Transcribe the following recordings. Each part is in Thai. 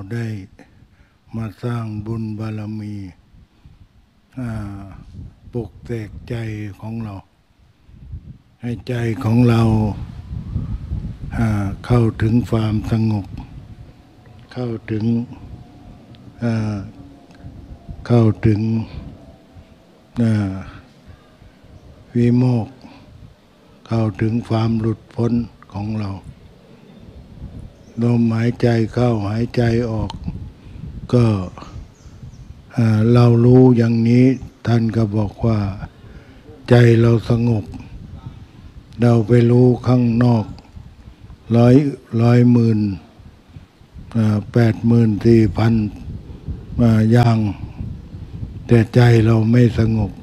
ได้มาสร้างบุญบารมีปลุกเสกใจของเราให้ใจของเราเข้าถึงความสงบเข้าถึงวิโมกข์เข้าถึงความหลุดพ้นของเราลมหายใจเข้าหายใจออกก็เรารู้อย่างนี้ท่านก็บอกว่าใจเราสงบเราไปรู้ข้างนอก84,000อย่างแต่ใจเราไม่สงบ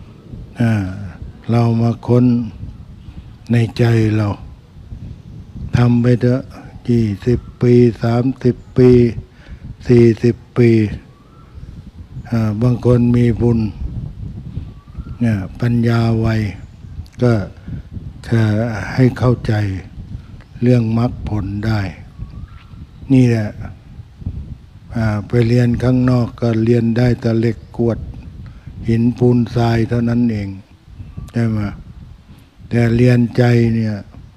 เรามาค้นในใจเราทำไปเถอะ20 ปี30 ปี40 ปีบางคนมีบุญปัญญาไวก็จะให้เข้าใจเรื่องมรรคผลได้นี่แหละไปเรียนข้างนอกก็เรียนได้แต่เหล็กกรวดหินปูนทรายเท่านั้นเองใช่ไหมแต่เรียนใจเนี่ย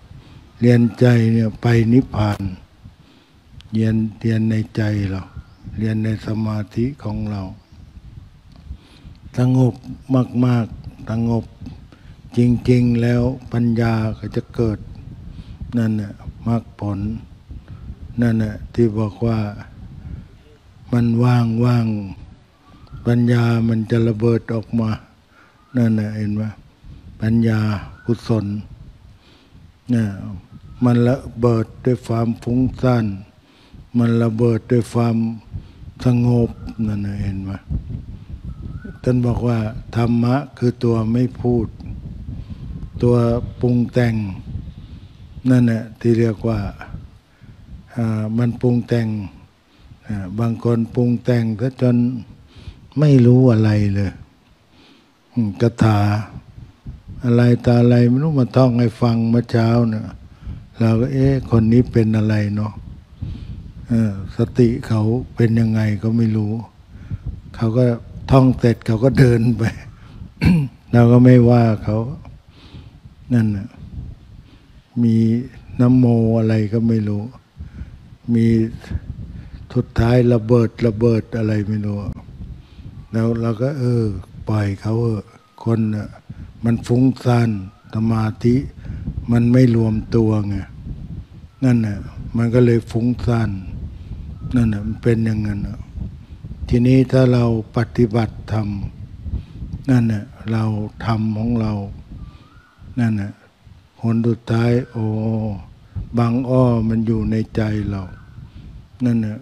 ไปนิพพานเรียนในใจเราเรียนในสมาธิของเราสงบมากๆสงบจริงๆแล้วปัญญาก็จะเกิดนั่นน่ะมรรคผลนั่นน่ะที่บอกว่ามันว่างปัญญามันจะระเบิดออกมานั่นน่ะเห็นไหมปัญญากุศลเนี่ยมันระเบิดด้วยความฟุ้งซ่านมันระเบิดด้วยความสงบนั่นน่ะเห็นไหมท่านบอกว่าธรรมะคือตัวไม่พูดตัวปรุงแต่งนั่นแหละที่เรียกว่ามันปรุงแต่งบางคนปรุงแต่งซะจนไม่รู้อะไรเลยคาถาอะไรตาอะไรไม่รู้มาท่องให้ฟังเมื่อเช้าเนี่ยเราก็คนนี้เป็นอะไรเนาะสติเขาเป็นยังไงก็ไม่รู้เขาก็ท่องเสร็จเขาก็เดินไป เราก็ไม่ว่าเขานั่นน่ะมีน้ำโมอะไรก็ไม่รู้มีสุดท้ายระเบิดอะไรไม่รู้แล้วเราก็ปล่อยเขาคนน่ะมันฟุ้งซ่านสมาธิมันไม่รวมตัวไงนั่นน่ะมันก็เลยฟุ้งซ่านนั่นน่ะมันเป็นอย่างนั้นทีนี้ถ้าเราปฏิบัติธรรมนั่นน่ะเราทำของเรานั่นน่ะผลสุดท้ายบางอ้อมันอยู่ในใจเรานั่นน่ะ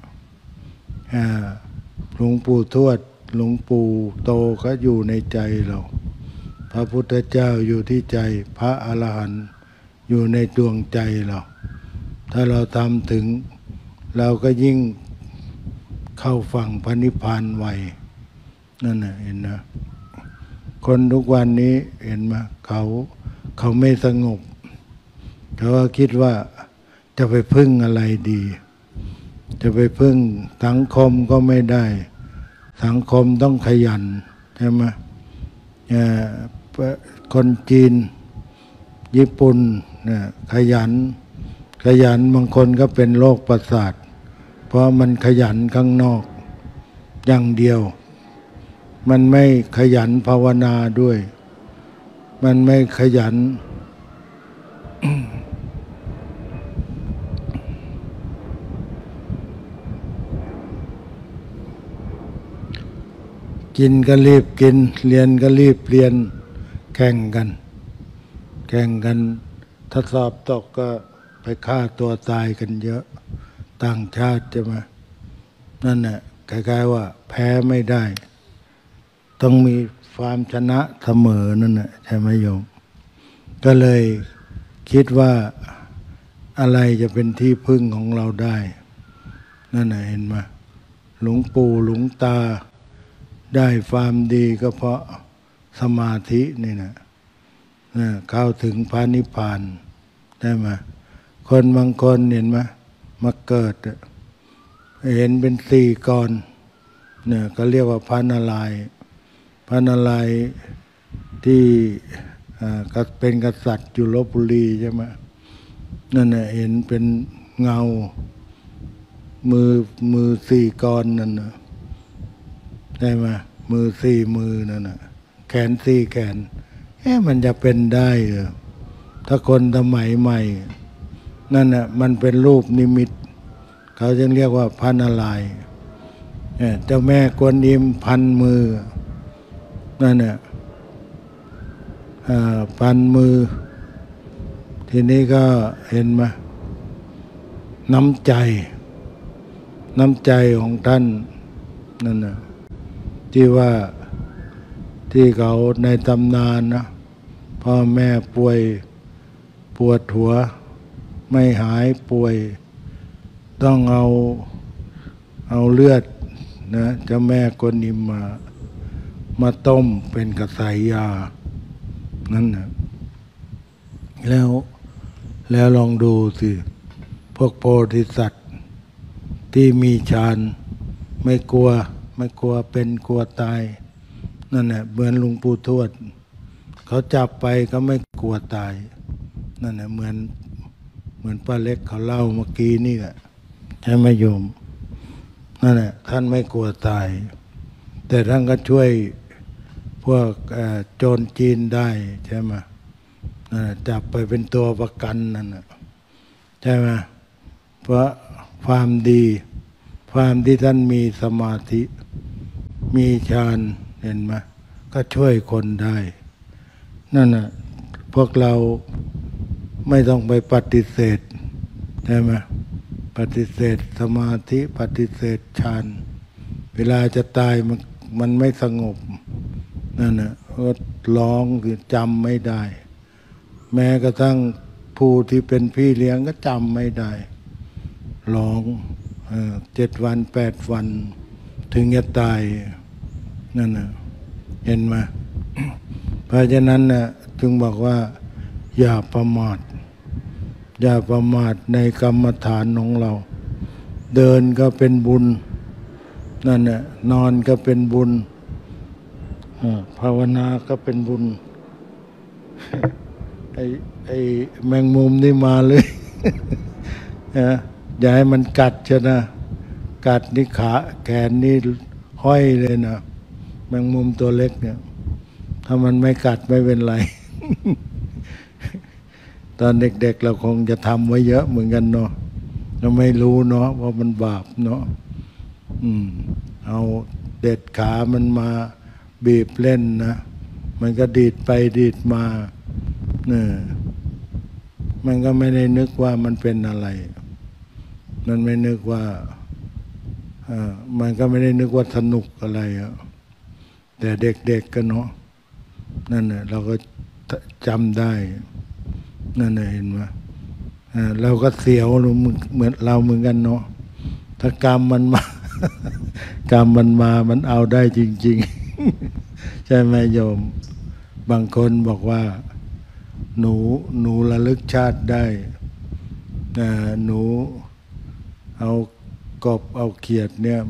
หลวงปู่ทวดหลวงปู่โตก็อยู่ในใจเราพระพุทธเจ้าอยู่ที่ใจพระอรหันต์อยู่ในดวงใจเราถ้าเราทำถึงเราก็ยิ่งเข้าฝั่งพระนิพพานไวนั่นน่ะเห็นนะคนทุกวันนี้เห็นไหมเขาไม่สงบเขาคิดว่าจะไปพึ่งอะไรดีจะไปพึ่งสังคมก็ไม่ได้สังคมต้องขยันใช่ไหมคนจีนญี่ปุ่นขยันบางคนก็เป็นโรคประสาทเพราะมันขยันข้างนอกอย่างเดียวมันไม่ขยันภาวนาด้วยมันไม่ขยัน กินก็รีบกินเรียนก็รีบเรียนแข่งกันถ้าสอบตกก็ไปฆ่าตัวตายกันเยอะต่างชาติจะมานั่นแหละคล้ายๆว่าแพ้ไม่ได้ต้องมีความชนะเสมอนั่นแหละใช่ไหมโยมก็เลยคิดว่าอะไรจะเป็นที่พึ่งของเราได้นั่นแหละเห็นไหมหลวงปู่หลวงตาได้ความดีก็เพราะสมาธินี่นะเข้าถึงพระนิพพานได้ไหมคนบางคนเห็นไหมมาเกิดเห็นเป็นสี่กรเนี่ยก็เรียกว่าพระนารายณ์พระนารายณ์ที่ก็เป็นกษัตริย์อยู่ลพบุรีใช่ไหมนั่นน่ะเห็นเป็นเงามือสี่กรนั่นน่ะได้ไหมมือสี่มือนั่นน่ะแขนสี่แขนมันจะเป็นได้เหรอถ้าคนสมัยใหม่นั่นน่ะมันเป็นรูปนิมิตเขาจึงเรียกว่าพระนารายณ์เจ้าแม่กวนอิมพันมือนั่นน่ะพันมือทีนี้ก็เห็นไหมน้ำใจของท่านนั่นน่ะที่ว่าที่เขาในตำนานนะพ่อแม่ป่วยปวดหัวไม่หายป่วยต้องเอาเลือดนะเจ้าแม่กวนอิมมาต้มเป็นกระสายยานั่นนะแล้วลองดูสิพวกโพธิสัตว์ที่มีฌานไม่กลัวเป็นกลัวตายนั่นแหละเหมือนหลวงปู่ทวดเขาจับไปก็ไม่กลัวตายนั่นแหละเหมือนป้าเล็กเขาเล่าเมื่อกี้นี่แหละใช่ไหมโยมนั่นแหละท่านไม่กลัวตายแต่ท่านก็ช่วยพวกโจรจีนได้ใช่ไหมจับไปเป็นตัวประกันนั่นนะใช่ไหมเพราะความดีความที่ท่านมีสมาธิมีฌานเห็นไหมก็ช่วยคนได้นั่นน่ะพวกเราไม่ต้องไปปฏิเสธใช่ไหมปฏิเสธสมาธิปฏิเสธฌานเวลาจะตายมันไม่สงบนั่นน่ะก็ร้องคือจำไม่ได้แม้กระทั่งผู้ที่เป็นพี่เลี้ยงก็จำไม่ได้ร้อง7 วัน 8 วันถึงจะตายนั่นน่ะเห็นไหมเพราะฉะนั้นน่ะจึงบอกว่าอย่าประมาทในกรรมฐานของเราเดินก็เป็นบุญนั่นน่ะนอนก็เป็นบุญภาวนาก็เป็นบุญไอ้แมงมุมนี่มาเลยอย่าให้มันกัดเชนะกัดนี่ขาแขนนี่ห้อยเลยนะแมงมุมตัวเล็กเนี่ยถ้ามันไม่กัดไม่เป็นไร ตอนเด็กๆเราคงจะทำไว้เยอะเหมือนกันเนาะเราไม่รู้เนาะว่ามันบาปเนาะเอาเด็ดขามันมาบีบเล่นนะมันก็ดีดไปดีดมาเนี่ยมันก็ไม่ได้นึกว่ามันเป็นอะไรมันไม่นึกว่ามันก็ไม่ได้นึกว่าสนุกอะไรแต่เด็กๆก็เนาะนั่นน่ะเราก็จำได้นั่นน่ะเห็นไหมเราก็เสียวเหมือนเราเหมือนกันเนาะถ้ากรรมมันมา กรรมมันมามันเอาได้จริงๆ ใช่ไหมโยมบางคนบอกว่าหนูระลึกชาติได้หนูเอากบเอาเขียดเนี่ย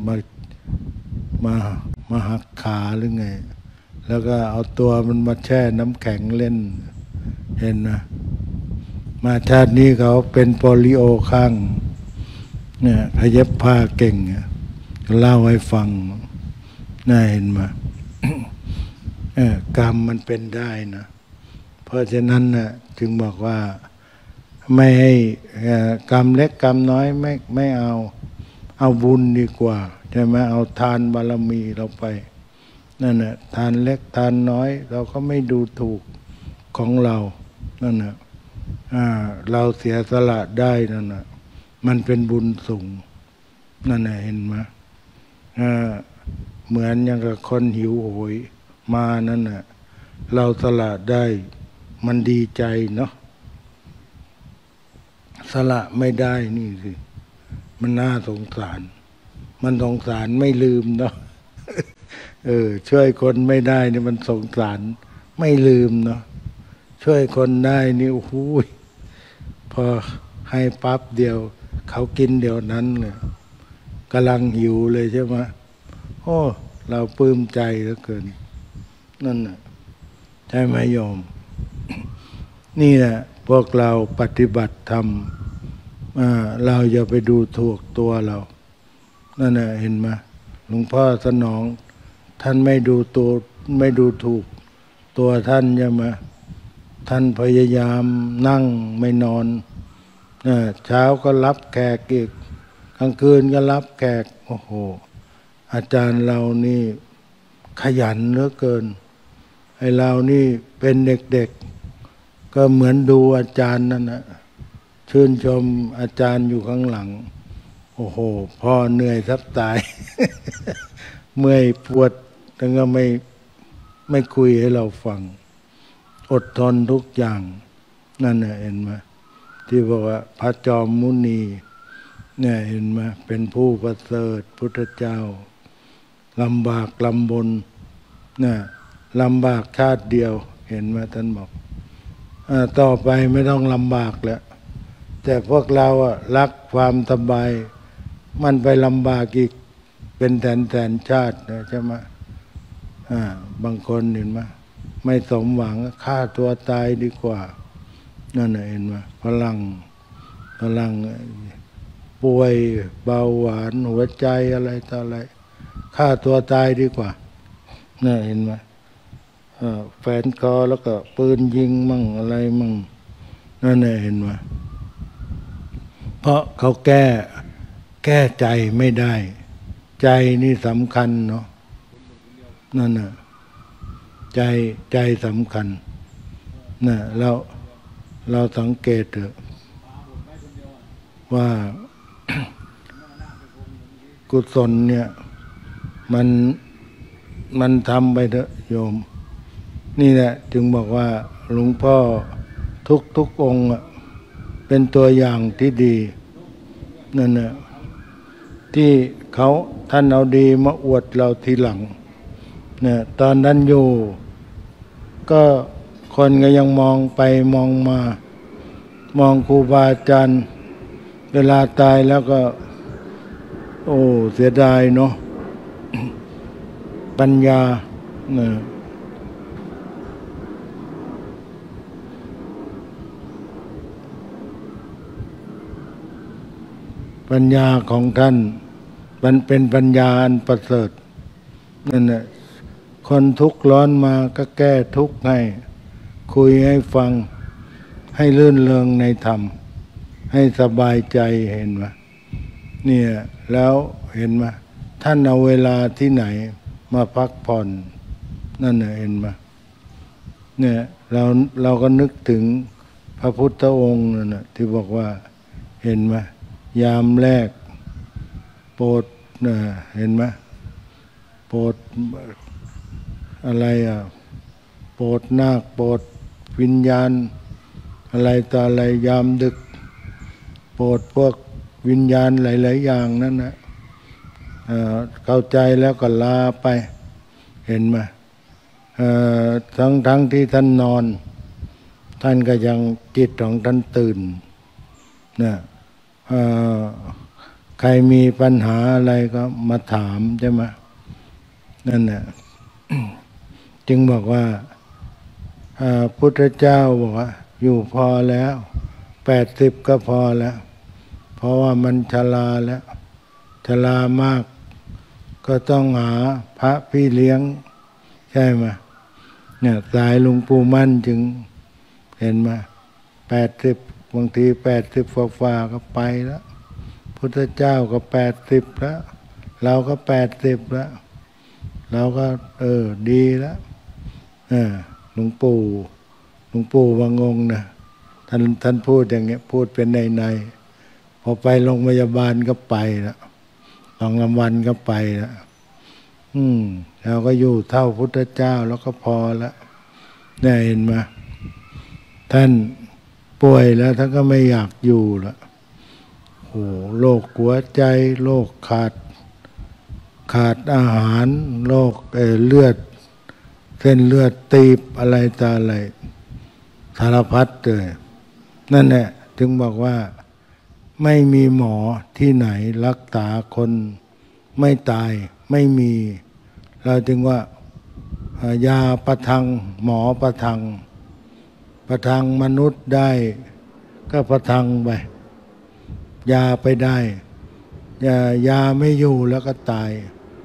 มาหักขาหรือไงแล้วก็เอาตัวมันมาแช่น้ำแข็งเล่นเห็นนะมาชาตินี้เขาเป็นโปลิโอข้างเนี่ยเขาเย็บผ้าเก่งเล่าให้ฟังน่าเห็นมากรรมมันเป็นได้นะเพราะฉะนั้นนะจึงบอกว่าไม่ให้กรรมเล็กกรรมน้อยไม่เอาบุญดีกว่าใช่ไหมเอาทานบารมีเราไปนั่นน่ะทานเล็กทานน้อยเราก็ไม่ดูถูกของเรานั่นน่ะเราเสียสละได้นั่นน่ะมันเป็นบุญสูงนั่นน่ะเห็นไหมเหมือนอย่างกับคนหิวโหยมานั่นน่ะเราสละได้มันดีใจเนาะสละไม่ได้นี่สิมันน่าสงสารมันสงสารไม่ลืมเนาะ ช่วยคนไม่ได้นี่มันสงสารไม่ลืมเนาะช่วยคนได้นี่โอ้โหพอให้ปั๊บเดียวเขากินเดี๋ยวนั้นเลยกำลังหิวเลยใช่ไหมโอ้เราปลื้มใจเหลือเกินนั่นน่ะใช่ไหมโยมนี่แหละพวกเราปฏิบัติธรรมเราอย่าไปดูถูกตัวเรานั่นน่ะเห็นไหมหลวงพ่อสนองท่านไม่ดูตัวไม่ดูถูกตัวท่านใช่ไหมท่านพยายามนั่งไม่นอนเช้าก็รับแขกอีกกลางคืนก็รับแขกโอ้โหอาจารย์เรานี่ขยันเหลือเกินไอ้เรานี่เป็นเด็กๆก็เหมือนดูอาจารย์นั่นนะชื่นชมอาจารย์อยู่ข้างหลังโอ้โหพ่อเหนื่อยแทบตาย เมื่อยปวดแต่ก็ไม่คุยให้เราฟังอดทนทุกอย่างนั่นน่ะเห็นไหมที่บอกว่าพระจอมมุนีเนี่ยเห็นไหมเป็นผู้ประเสริฐพุทธเจ้าลำบากลำบนเนี่ยลำบากชาติเดียวเห็นไหมท่านบอกต่อไปไม่ต้องลำบากแล้วแต่พวกเรารักความสบายมันไปลำบากอีกเป็นแสนชาตินะใช่ไหมบางคนเห็นไหมไม่สมหวังฆ่าตัวตายดีกว่านั่นเห็นไหมพลังป่วยเบาหวานหัวใจอะไรต่ออะไรฆ่าตัวตายดีกว่าน่ะเห็นไหมแฟนคอแล้วก็ปืนยิงมั่งอะไรมั่งนั่นเห็นไหมเพราะเขาแก้ใจไม่ได้ใจนี่สำคัญเนาะนั่นน่ะใจสำคัญน่ะเราสังเกตเถอะว่า กุศลเนี่ยมันทำไปเถอะโยมนี่แหละจึงบอกว่าหลวงพ่อทุกองค์เป็นตัวอย่างที่ดีนั่นน่ะที่ท่านเอาดีมาอวดเราทีหลังเนี่ยตอนนั้นอยู่ก็คนก็ยังมองไปมองมามองครูบาอาจารย์เวลาตายแล้วก็โอ้เสียดายเนาะ ปัญญาเนี่ยปัญญาของท่านมันเป็นปัญญาอันประเสริฐนั่นแหละคนทุกข์ร้อนมาก็แก้ทุกข์ให้คุยให้ฟังให้ลื่นเริงในธรรมให้สบายใจเห็นไหมเนี่ยแล้วเห็นไหมท่านเอาเวลาที่ไหนมาพักผ่อนนั่นน่ะเห็นไหมเนี่ยเราก็นึกถึงพระพุทธองค์นั่นน่ะที่บอกว่าเห็นไหมยามแรกโปรดเห็นไหมโปรดอะไรโปรดนาคโปรดวิญญาณอะไรต่ออะไรยามดึกโปรดพวกวิญญาณหลายๆอย่างนั่นนะเข้าใจแล้วก็ลาไปเห็นไหมทั้งที่ท่านนอนท่านก็ยังจิตของท่านตื่นนะใครมีปัญหาอะไรก็มาถามใช่ไหมนั่นแหละ จึงบอกว่าพุทธเจ้าบอกว่าอยู่พอแล้ว80ก็พอแล้วเพราะว่ามันชราแล้วชรามากก็ต้องหาพระพี่เลี้ยงใช่ไหมเนี่ยสายหลวงปู่มั่นจึงเห็นไหม80บางที80ฝ่าก็ไปแล้วพุทธเจ้าก็80แล้วเราก็80แล้วเราก็ดีแล้วหลวงปู่บางองค์นะท่านพูดอย่างเงี้ยพูดเป็นในพอไปโรงพยาบาลก็ไปแล้ว2 วันก็ไปแล้วเราก็อยู่เท่าพุทธเจ้าแล้วก็พอแล้วเนี่ยเห็นไหมท่านป่วยแล้วท่านก็ไม่อยากอยู่แล้วโอ้โรคหัวใจโรคขาดอาหารโรคเลือดเส้นเลือดตีบอะไรต่ออะไรสารพัดเลยนั่นแหละถึงบอกว่าไม่มีหมอที่ไหนรักษาคนไม่ตายไม่มี เราจึงว่ายาประทังหมอประทังมนุษย์ได้ก็ประทังไปยาไปได้ยาไม่อยู่แล้วก็ตาย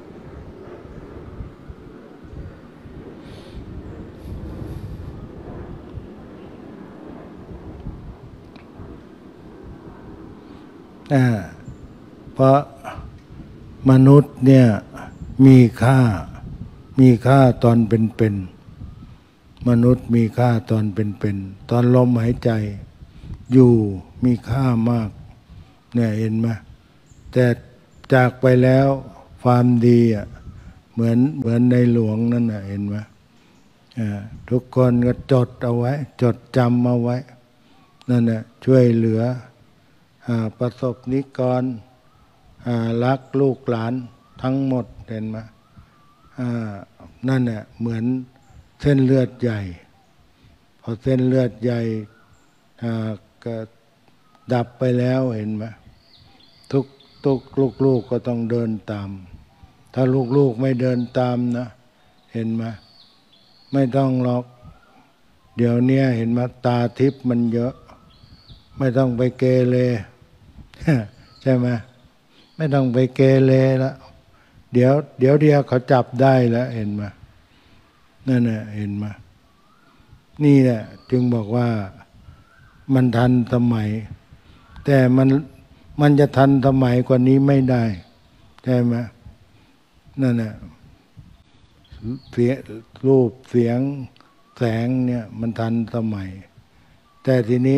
เพราะมนุษย์เนี่ยมีค่าตอนเป็นมนุษย์มีค่าตอนเป็นตอนลมหายใจอยู่มีค่ามากเนี่ยเห็นไหมแต่จากไปแล้วความดีเหมือนในหลวงนั่นเห็นไหมทุกคนก็จดเอาไว้จดจำเอาไว้นั่นช่วยเหลือประสบนิกรรักลูกหลานทั้งหมดเห็นไหมนั่นเหมือนเส้นเลือดใหญ่พอเส้นเลือดใหญ่ก็ดับไปแล้วเห็นไหมทุกลูกก็ต้องเดินตามถ้าลูกไม่เดินตามนะเห็นไหมไม่ต้องหรอกเดี๋ยวนี้เห็นไหมตาทิพย์มันเยอะไม่ต้องไปเกเร ใช่ไหมไม่ต้องไปเกเรแล้วเดี๋ยวเขาจับได้แล้วเห็นไหมนั่นเห็นไหมนี่แหละจึงบอกว่ามันทันสมัยแต่มันจะทันสมัยกว่านี้ไม่ได้ใช่ไหมนั่นเสียรูปเสียงแสงเนี่ยมันทันสมัยแต่ทีนี้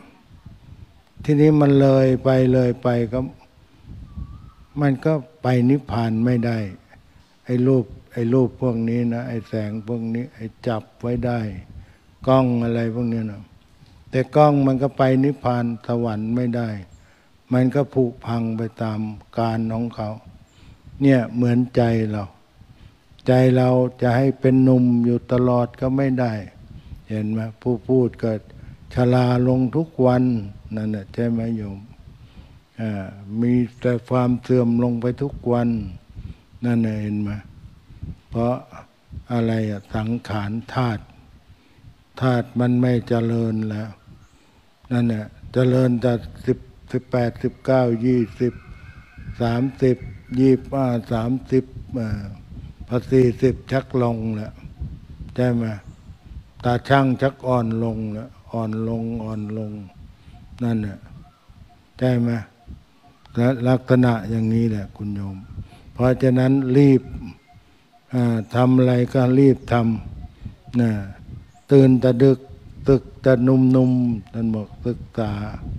มันเลยไปก็มันก็ไปนิพพานไม่ได้ไอ้รูปพวกนี้นะไอ้แสงพวกนี้ไอ้จับไว้ได้กล้องอะไรพวกนี้นะแต่กล้องมันก็ไปนิพพานสวรรค์ไม่ได้มันก็ผุพังไปตามกาลของเขาเนี่ยเหมือนใจเราจะให้เป็นหนุ่มอยู่ตลอดก็ไม่ได้เห็นไหมผู้พูดก็ชราลงทุกวันนั่นแหละใช่ไหมโยมมีแต่ความเสื่อมลงไปทุกวันนั่นเห็นไหมเพราะอะไรสังขารธาตุมันไม่เจริญแล้วนั่นเจริญแต่18 19 20 30 25 30พอ40ชักลงแล้วใช่ไหมตาช่างชักอ่อนลงแล้วอ่อนลงนั่นใช่ไหมและลักษณะอย่างนี้แหละคุณโยมเพราะฉะนั้นรีบทำอะไรก็รีบทำตื่นแต่ดึกตึกแต่นุ่มท่านบอกศึกษา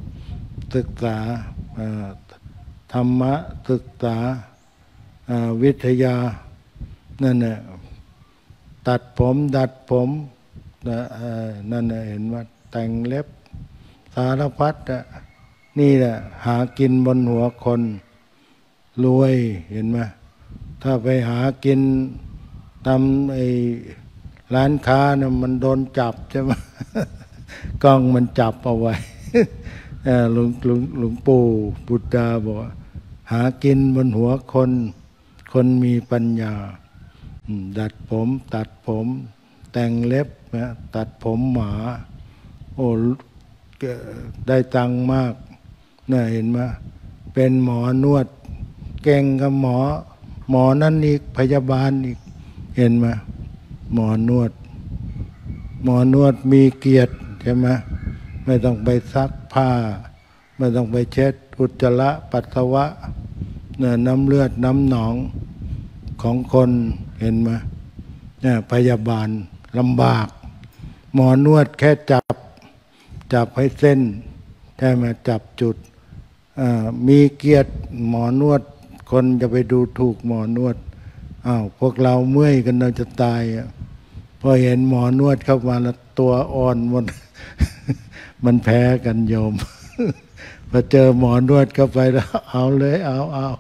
ธรรมะศึกษาวิทยานั่นตัดผมดัดผมนั่นเห็นว่าแต่งเล็บสารพัดนี่แหละหากินบนหัวคนรวยเห็นไหมถ้าไปหากินทำไอ้ร้านค้าเนี่ยมันโดนจับใช่ไหม กล้องมันจับเอาไว้ หลวงปู่บุตรดาบอกหากินบนหัวคนมีปัญญาดัดผมตัดผมแต่งเล็บตัดผมหมาโอ้ได้ตังค์มากน่าเห็นไหมเป็นหมอนวดเก่งกับหมอนั่นอีกพยาบาลอีกเห็นไหมหมอนวดมีเกียรติใช่ไหมไม่ต้องไปซักผ้าไม่ต้องไปเช็ดอุจจาระปัสสาวะน้ำเลือดน้ำหนองของคนเห็นไหมพยาบาลลำบากหมอนวดแค่จับให้เส้นใช่ไหมจับจุดมีเกียรติหมอนวดคนจะไปดูถูกหมอนวดพวกเราเมื่อยกันเราจะตายพอเห็นหมอนวดเข้ามาแล้วตัวอ่อนหมด มันแพ้กันโยม พอเจอหมอนวดเข้าไปแล้วเอาเลยเอา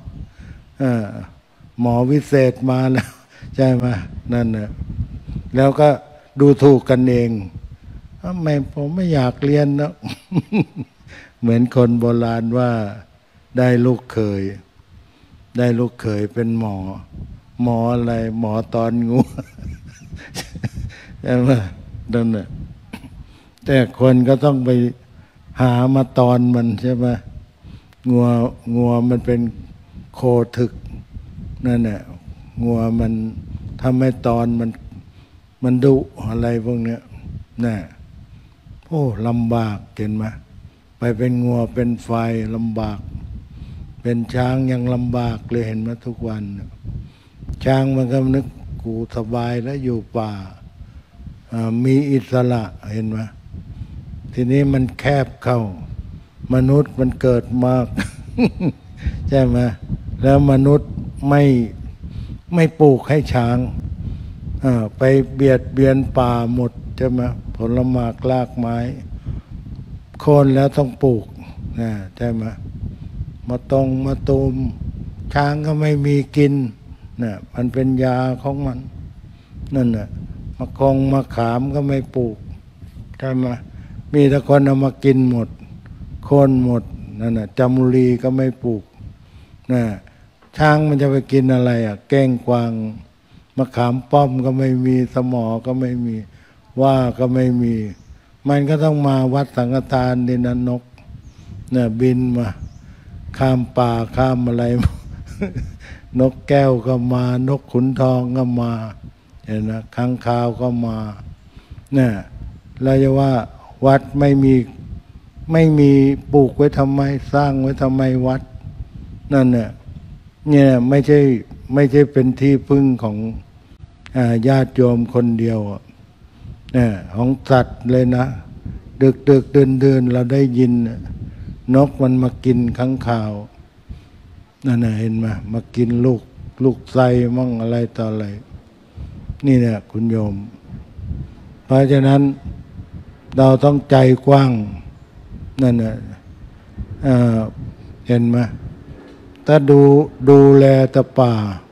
หมอวิเศษมาแล้วใช่ไหมนั่นน่ะแล้วก็ดูถูกกันเองทำไมผมไม่อยากเรียนนะ หเหมือนคนโบราณว่าได้ลูกเขยเป็นหมออะไรหมอตอนงูใช่ไหมนั่นแหละแต่คนก็ต้องไปหามาตอนมันใช่ไหมงัวมันเป็นโคถึกนั่นแหละงัวมันทำให้ตอนมันดุอะไรพวกเนี้ยน่ะโอ้ลำบากเห็นไหมไปเป็นงัวเป็นไฟลำบากเป็นช้างยังลำบากเลยเห็นไหมทุกวันช้างมันก็นึกกูสบายแล้วอยู่ป่ามีอิสระเห็นไหมทีนี้มันแคบเข้ามนุษย์มันเกิดมาก ใช่ไหมแล้วมนุษย์ไม่ปลูกให้ช้างไปเบียดเบียนป่าหมดใช่ไหมผลไม้รากไม้โค่นแล้วต้องปลูกใช่ไหมมาตูมช้างก็ไม่มีกินมันเป็นยาของมันนั่นน่ะมะขามก็ไม่ปลูกใช่ไหมมีแต่คนเอามากินหมดโค่นหมดนั่นน่ะจามรีก็ไม่ปลูกช้างมันจะไปกินอะไรแก้งกวางมะขามป้อมก็ไม่มีสมอก็ไม่มีว่าก็ไม่มีมันก็ต้องมาวัดสังฆทานดินนกบินมาข้ามป่าข้ามอะไร นกแก้วก็มานกขุนทองก็มาเห็นนะค้างคาวก็มาเราจะว่าวัดไม่มีปลูกไว้ทำไมสร้างไว้ทำไมวัดนั่นเนี่ยไม่ใช่เป็นที่พึ่งของญาติโยมคนเดียวของสัตว์เลยนะดึกเดินเราได้ยินนกมันมากินค้างคาวนั่นเห็นไหมมากินลูกไส้มั่งอะไรต่ออะไรนี่เนี่ยคุณโยมเพราะฉะนั้นเราต้องใจกว้างนั่นเห็นไหมถ้าดูแลตะป่า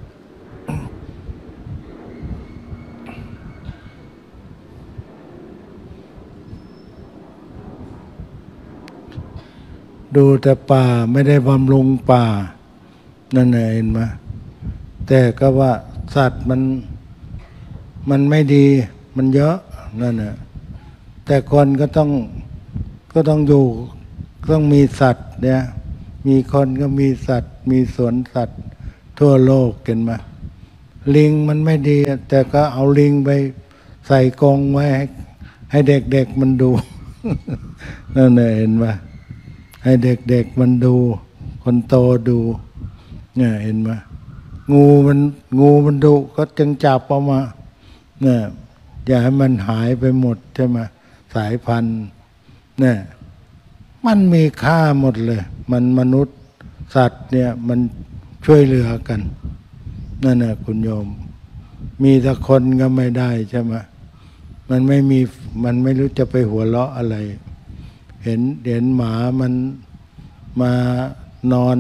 ดูแต่ป่าไม่ได้บำรุงป่านั่นเห็นไหมแต่ก็ว่าสัตว์มันไม่ดีมันเยอะนั่นแต่คนก็ต้องอยู่ต้องมีสัตว์เนี่ยมีคนก็มีสัตว์มีสวนสัตว์ทั่วโลกเห็นไหมลิงมันไม่ดีแต่ก็เอาลิงไปใส่กรงไว้ให้เด็กๆมันดู นั่นเห็นไหมให้เด็กๆมันดูคนโตดูเนี่ยเห็นไหมงูมันดุก็จึงจับออกมาเนี่ยอย่าให้มันหายไปหมดใช่ไหมสายพันธุ์เนี่ยมันมีค่าหมดเลยมันมนุษย์สัตว์เนี่ยมันช่วยเหลือกันนั่นน่ะคุณโยมมีแต่คนก็ไม่ได้ใช่ไหมมันไม่รู้จะไปหัวเราะอะไรเห็นหมามันมานอน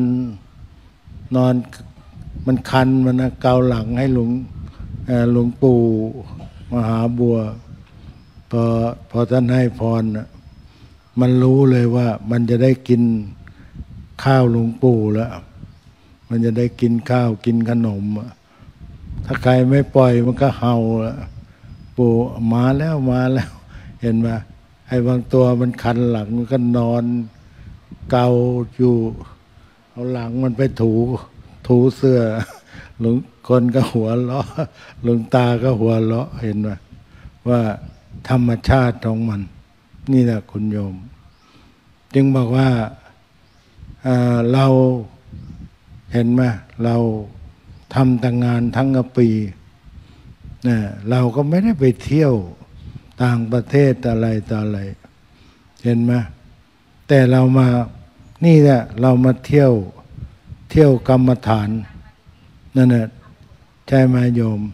มันคันมันเกาหลังให้หลวงปู่มหาบัวพอท่านให้พรมันรู้เลยว่ามันจะได้กินข้าวหลวงปู่แล้วมันจะได้กินข้าวกินขนมถ้าใครไม่ปล่อยมันก็เห่าปู่มาแล้วเห็นไหมไอ้บางตัวมันคันหลังมันก็นอนเกาอยู่เอาหลังมันไปถูเสื้อหลวงคนก็หัวเราะหลวงตาก็หัวเราะเห็นไหมว่าธรรมชาติของมันนี่แหละคุณโยมจึงบอกว่าเราเห็นไหมเราทำแต่งานทั้งปีเราก็ไม่ได้ไปเที่ยวต่างประเทศอะไรต่ออะไรเห็นไหมแต่เรามานี่แหละเรามาเที่ยวกรรมฐานนั่นแหละใช่ไหมโยม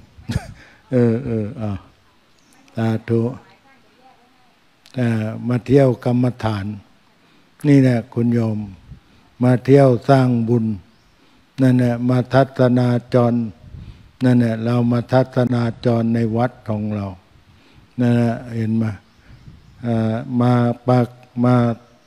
สาธุมาเที่ยวกรรมฐานนี่แหละคุณโยมมาเที่ยวสร้างบุญนั่นแหละมาทัศนาจรนั่นแหละเรามาทัศนาจรในวัดของเรานั่นแหละเห็นไหมมา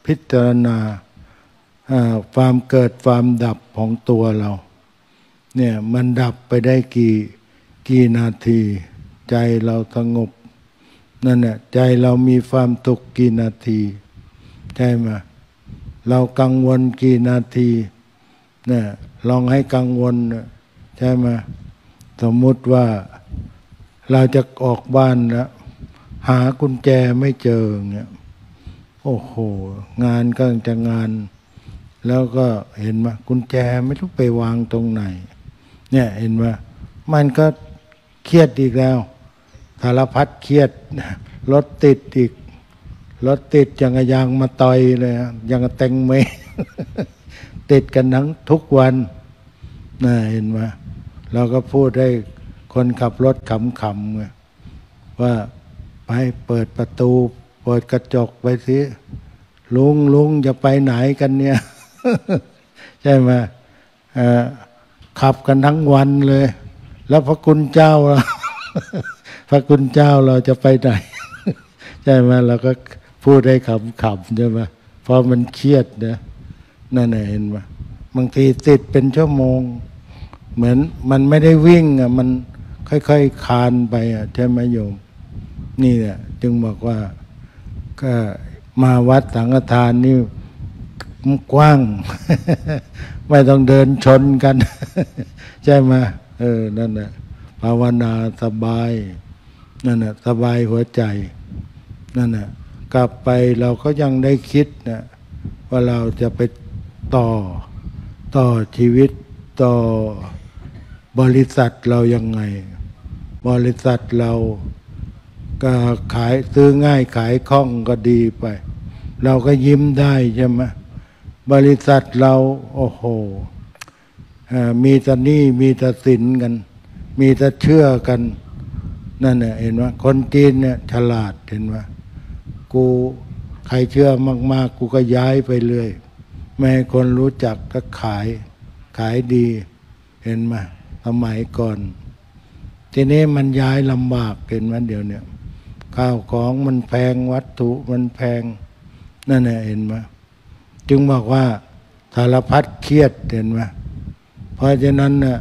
พิจารณาความเกิดความดับของตัวเราเนี่ยมันดับไปได้กี่นาทีใจเราสงบนั่นแหละใจเรามีความสุขกี่นาทีใช่ไหมเรากังวลกี่นาทีเนี่ยลองให้กังวลใช่ไหมสมมุติว่าเราจะออกบ้านแล้วหากุญแจไม่เจอเนี่ยโอ้โหงานก็จะงานแล้วก็เห็นไหมกุญแจไม่รู้ไปวางตรงไหนเนี่ยเห็นไหมมันก็เครียดอีกแล้วสารพัดเครียดรถติดอีกรถติดยังยางมาต่อยเลยยังแตงเม ติดกันทั้งทุกวันน่าเห็นไหมเราก็พูดให้คนขับรถขำๆไงว่าไปเปิดประตูเปิดกระจกไปสิลุงจะไปไหนกันเนี่ย ใช่ไหมขับกันทั้งวันเลย แล้วพระคุณเจ้าเรา พระคุณเจ้าเราจะไปไหน ใช่ไหมเราก็พูดให้ขำๆใช่ไหมเพราะมันเครียดนะนั่นเห็นไหมบางทีติดเป็นชั่วโมงเหมือนมันไม่ได้วิ่งอ่ะมันค่อยๆคานไปอ่ะใช่ไหมโยมนี่แหละจึงบอกว่าก็มาวัดสังฆทานนี่กว้าง ไม่ต้องเดินชนกัน ใช่ไหมนั่นแหละภาวนาสบายนั่นแหละสบายหัวใจนั่นแหละกลับไปเราก็ยังได้คิดนะว่าเราจะไปต่อชีวิตต่อบริษัทเรายังไงบริษัทเราก็ขายซื้อง่ายขายคล่องก็ดีไปเราก็ยิ้มได้ใช่ไหมบริษัทเราโอ้โหมีแต่หนี้มีแต่สินกันมีแต่เชื่อกันนั่นเนี่ยเห็นไหมคนจีนเนี่ยฉลาดเห็นไหมกูใครเชื่อมากๆกูก็ย้ายไปเรื่อยไม่ให้คนรู้จักก็ขายดีเห็นไหมสมัยก่อนทีนี้มันย้ายลำบากเห็นไหมเดี๋ยวเนี่ยข้าวของมันแพงวัตถุมันแพงนั่นแหละเห็นไหมจึงบอกว่าสารพัดเครียดเห็นไหมเพราะฉะนั้นเนี่ย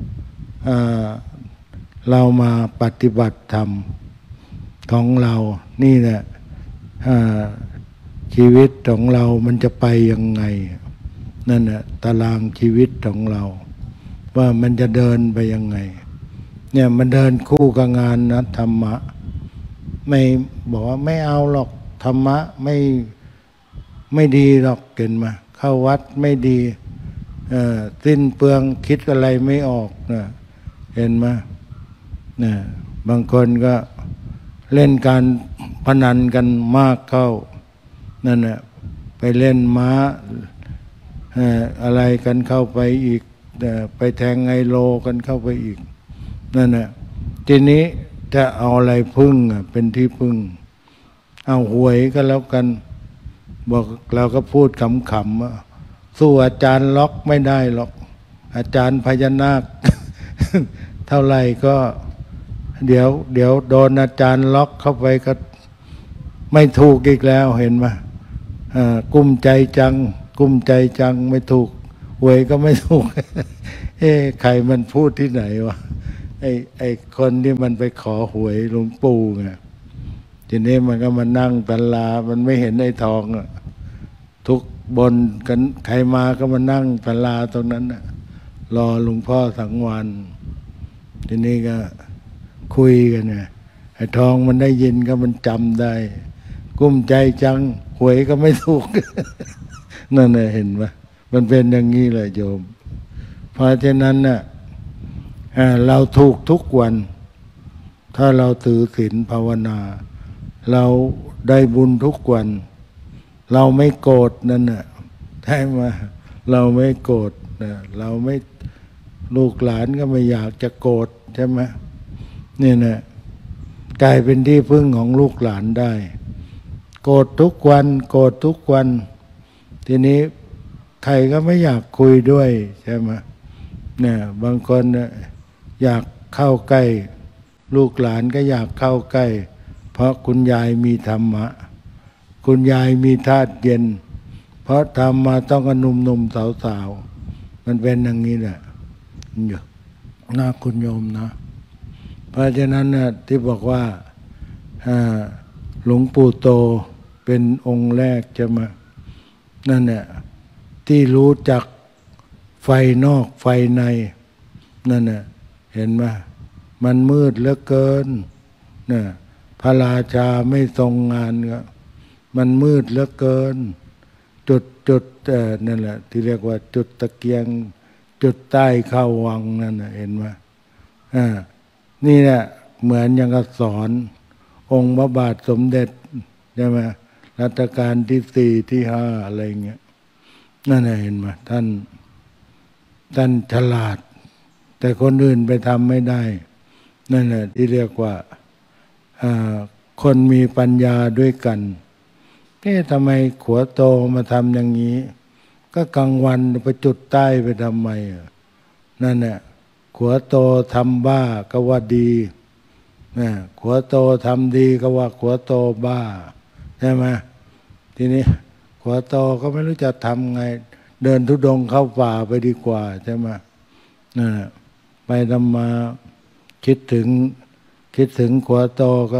เรามาปฏิบัติธรรมของเรานี่แหละชีวิตของเรามันจะไปยังไงนั่นแหละตารางชีวิตของเราว่ามันจะเดินไปยังไงเนี่ยมันเดินคู่กับงานนะธรรมะไม่บอกว่าไม่เอาหรอกธรรมะไม่ดีหรอกเห็นมาเข้าวัดไม่ดีสิ้นเปลืองคิดอะไรไม่ออกนะเห็นไหมนะบางคนก็เล่นการพนันกันมากเข้านั่นแหละไปเล่นม้าอะไรกันเข้าไปอีกไปแทงไฮโลกันเข้าไปอีกนั่นแหละทีนี้จะเอาอะไรพึ่งเป็นที่พึ่งเอาหวยก็แล้วกันบอกเราก็พูดขำๆว่าสู้อาจารย์ล็อกไม่ได้หรอกอาจารย์พญานาค เท่าไหร่ก็เดี๋ยวโดนอาจารย์ล็อกเข้าไปก็ไม่ถูกอีกแล้วเห็นไหมกุ้มใจจังไม่ถูกหวยก็ไม่ถูก ใครมันพูดที่ไหนวะไอ้คนที่มันไปขอหวยหลวงปู่ไงทีนี้มันก็มานั่งตลามันไม่เห็นไอ้ทองทุกบนกันใครมาก็มานั่งตลาตรงนั้นรอหลวงพ่อสังวานทีนี้ก็คุยกันไงไอ้ทองมันได้ยินก็มันจำได้กุ้มใจจังหวยก็ไม่ถูก นั่นน่ะเห็นไหมมันเป็นอย่างนี้เลยโยมเพราะฉะนั้นน่ะเราถูกทุกวันถ้าเราถือศีลภาวนาเราได้บุญทุกวันเราไม่โกรธนั่นน่ะใช่ไหมเราไม่โกรธนะเราไม่ลูกหลานก็ไม่อยากจะโกรธใช่ไหมนี่นะกลายเป็นที่พึ่งของลูกหลานได้โกรธทุกวันทีนี้ใครก็ไม่อยากคุยด้วยใช่ไหมเนี่ยบางคนอยากเข้าใกล้ลูกหลานก็อยากเข้าใกล้เพราะคุณยายมีธรรมะคุณยายมีธาตุเย็นเพราะทำมาต้องกับหนุ่มๆสาวๆมันเป็นอย่างนี้แหละอยู่นะคุณโยมนะเพราะฉะนั้นนะที่บอกว่าหลวงปู่โตเป็นองค์แรกจะมานั่นเนี่ยที่รู้จักไฟนอกไฟในนั่นเนี่ยเห็นไหมมันมืดเหลือเกินเนี่ยพระราชาไม่ทรงงานก็มันมืดเหลือเกินจุดนั่นแหละที่เรียกว่าจุดตะเกียงจุดใต้เข้าวังนั่นเห็นไหมนี่แหละเหมือนอย่างกับสอนองค์พระบาทสมเด็จใช่ไหมรัชกาลที่4ที่5อะไรเงี้ยนั่นเห็นไหมท่านฉลาดแต่คนอื่นไปทำไม่ได้นั่นแหละที่เรียกว่าคนมีปัญญาด้วยกันทำไมขัวโตมาทำอย่างนี้ก็กลางวันไปจุดใต้ไปทำไมนั่นแหละขัวโตทำบ้าก็ว่าดีขัวโตทำดีก็ว่าขัวโตบ้าใช่ไหมทีนี้ขัวโตก็ไม่รู้จะทำไงเดินธุดงค์เข้าป่าไปดีกว่าใช่ไหมไปทำมาคิดถึงขัวโตก็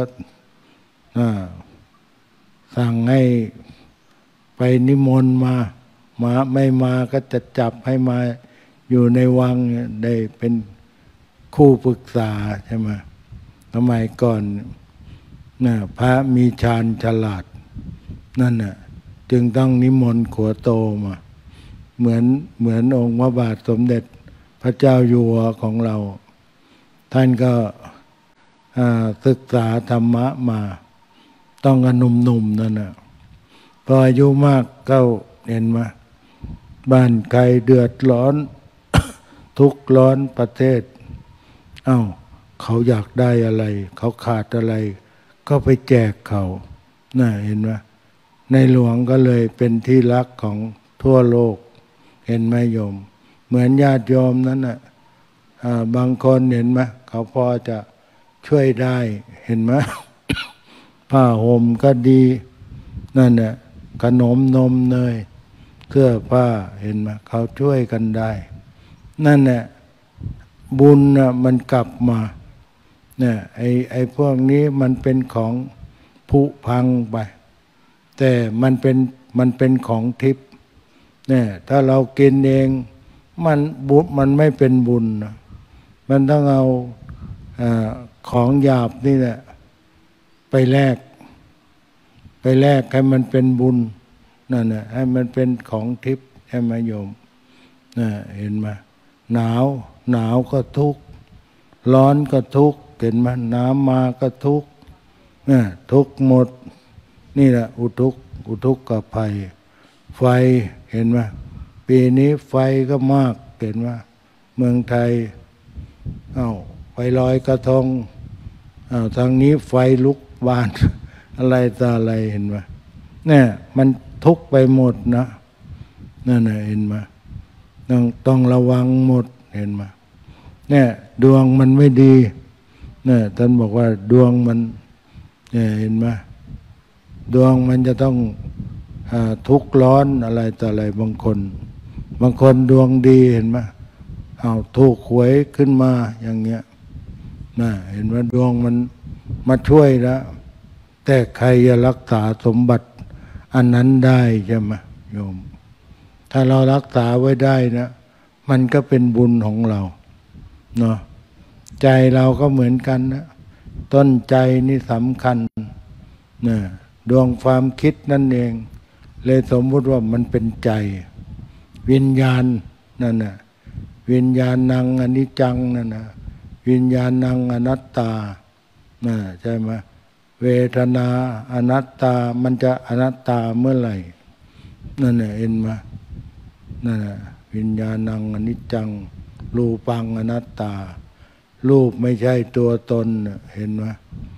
สั่งให้ไปนิมนต์มาไม่มาก็จะจับให้มาอยู่ในวังได้เป็นคู่ปรึกษาใช่ไหมสมัยก่อนพระมีฌานฉลาดนั่นจึงต้องนิมนต์ขัวโตมาเหมือนองค์พระบาทสมเด็จพระเจ้าอยู่หัวของเราท่านก็ศึกษาธรรมะมาต้องกับหนุ่มๆนั่นพออายุมากก็เห็นไหมบ้านใครเดือดร้อน ทุกข์ร้อนประเทศเขาอยากได้อะไรเขาขาดอะไรก็ไปแจกเขาเห็นไหมในหลวงก็เลยเป็นที่รักของทั่วโลกเห็นไหมโยมเหมือนญาติโยมนั้นบางคนเห็นไหมเขาพอจะช่วยได้เห็นไหม ผ้าห่มก็ดีนั่นขนมนมเนยเสื้อผ้าเห็นไหมเขาช่วยกันได้นั่นบุญมันกลับมาไอ้พวกนี้มันเป็นของผุพังไปแต่มันเป็นของทิพย์ถ้าเรากินเองมันไม่เป็นบุญนะมันต้องเอาของหยาบนี่แหละไปแลกให้มันเป็นบุญนั่นให้มันเป็นของทิพย์ให้มาโยมเห็นไหมหนาวก็ทุกข์ร้อนก็ทุกข์เห็นไหมน้ำมาก็ทุกข์ทุกข์หมดนี่แหละอุทุกขภัยไฟเห็นไหมปีนี้ไฟก็มากเห็นไหมเมืองไทยไปลอยกระทงทางนี้ไฟลุกบาน อะไรต่ออะไรเห็นไหมมันทุกข์ไปหมดนะนั่นเห็นไหมต้องระวังหมดเห็นไหมดวงมันไม่ดีท่านบอกว่าดวงมันเห็นไหมดวงมันจะต้องทุกข์ร้อนอะไรต่ออะไรบางคนดวงดีเห็นไหมถูกหวยขึ้นมาอย่างเงี้ยเห็นว่าดวงมันมาช่วยแล้วแต่ใครจะรักษาสมบัติอันนั้นได้ใช่ไหมโยมถ้าเรารักษาไว้ได้นะมันก็เป็นบุญของเราเนาะใจเราก็เหมือนกันนะต้นใจนี่สำคัญดวงความคิดนั่นเองเลยสมมุติว่ามันเป็นใจวิญญาณนั่นวิญญาณังอนิจจังนั่นวิญญาณังอนัตตาใช่ไหมเวทนาอนัตตามันจะอนัตตาเมื่อไหร่นั่นเห็นไหมนั่นวิญญาณังอนิจจังรูปังอนัตตารูปไม่ใช่ตัวตนเห็นไหม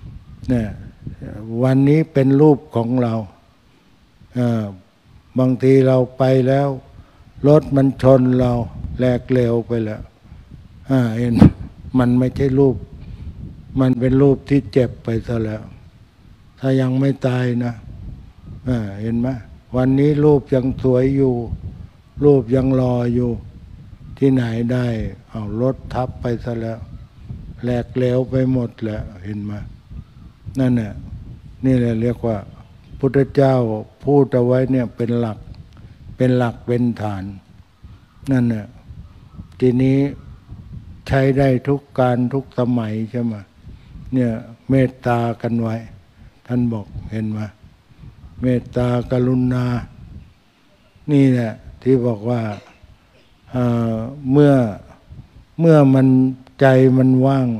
วันนี้เป็นรูปของเราบางทีเราไปแล้วรถมันชนเราแหลกเหลวไปแล้วเห็นมันไม่ใช่รูปมันเป็นรูปที่เจ็บไปซะแล้วถ้ายังไม่ตายนะเห็นไหมผวันนี้รูปยังสวยอยู่รูปยังรออยู่ที่ไหนได้เอารถทับไปซะแล้วแหลกเหลวไปหมดแล้วเห็นไหมนั่นน่ะนี่แหละเรียกว่าพุทธเจ้าพูดเอาไว้เนี่ยเป็นหลักเป็นฐานนั่นน่ะทีนี้ใช้ได้ทุกการทุกสมัยใช่ไหมเนี่ยเมตตากันไว้ท่านบอกเห็นไหมเมตตากรุณานี่แหละที่บอกว่าเมื่อมันใจมันว่าง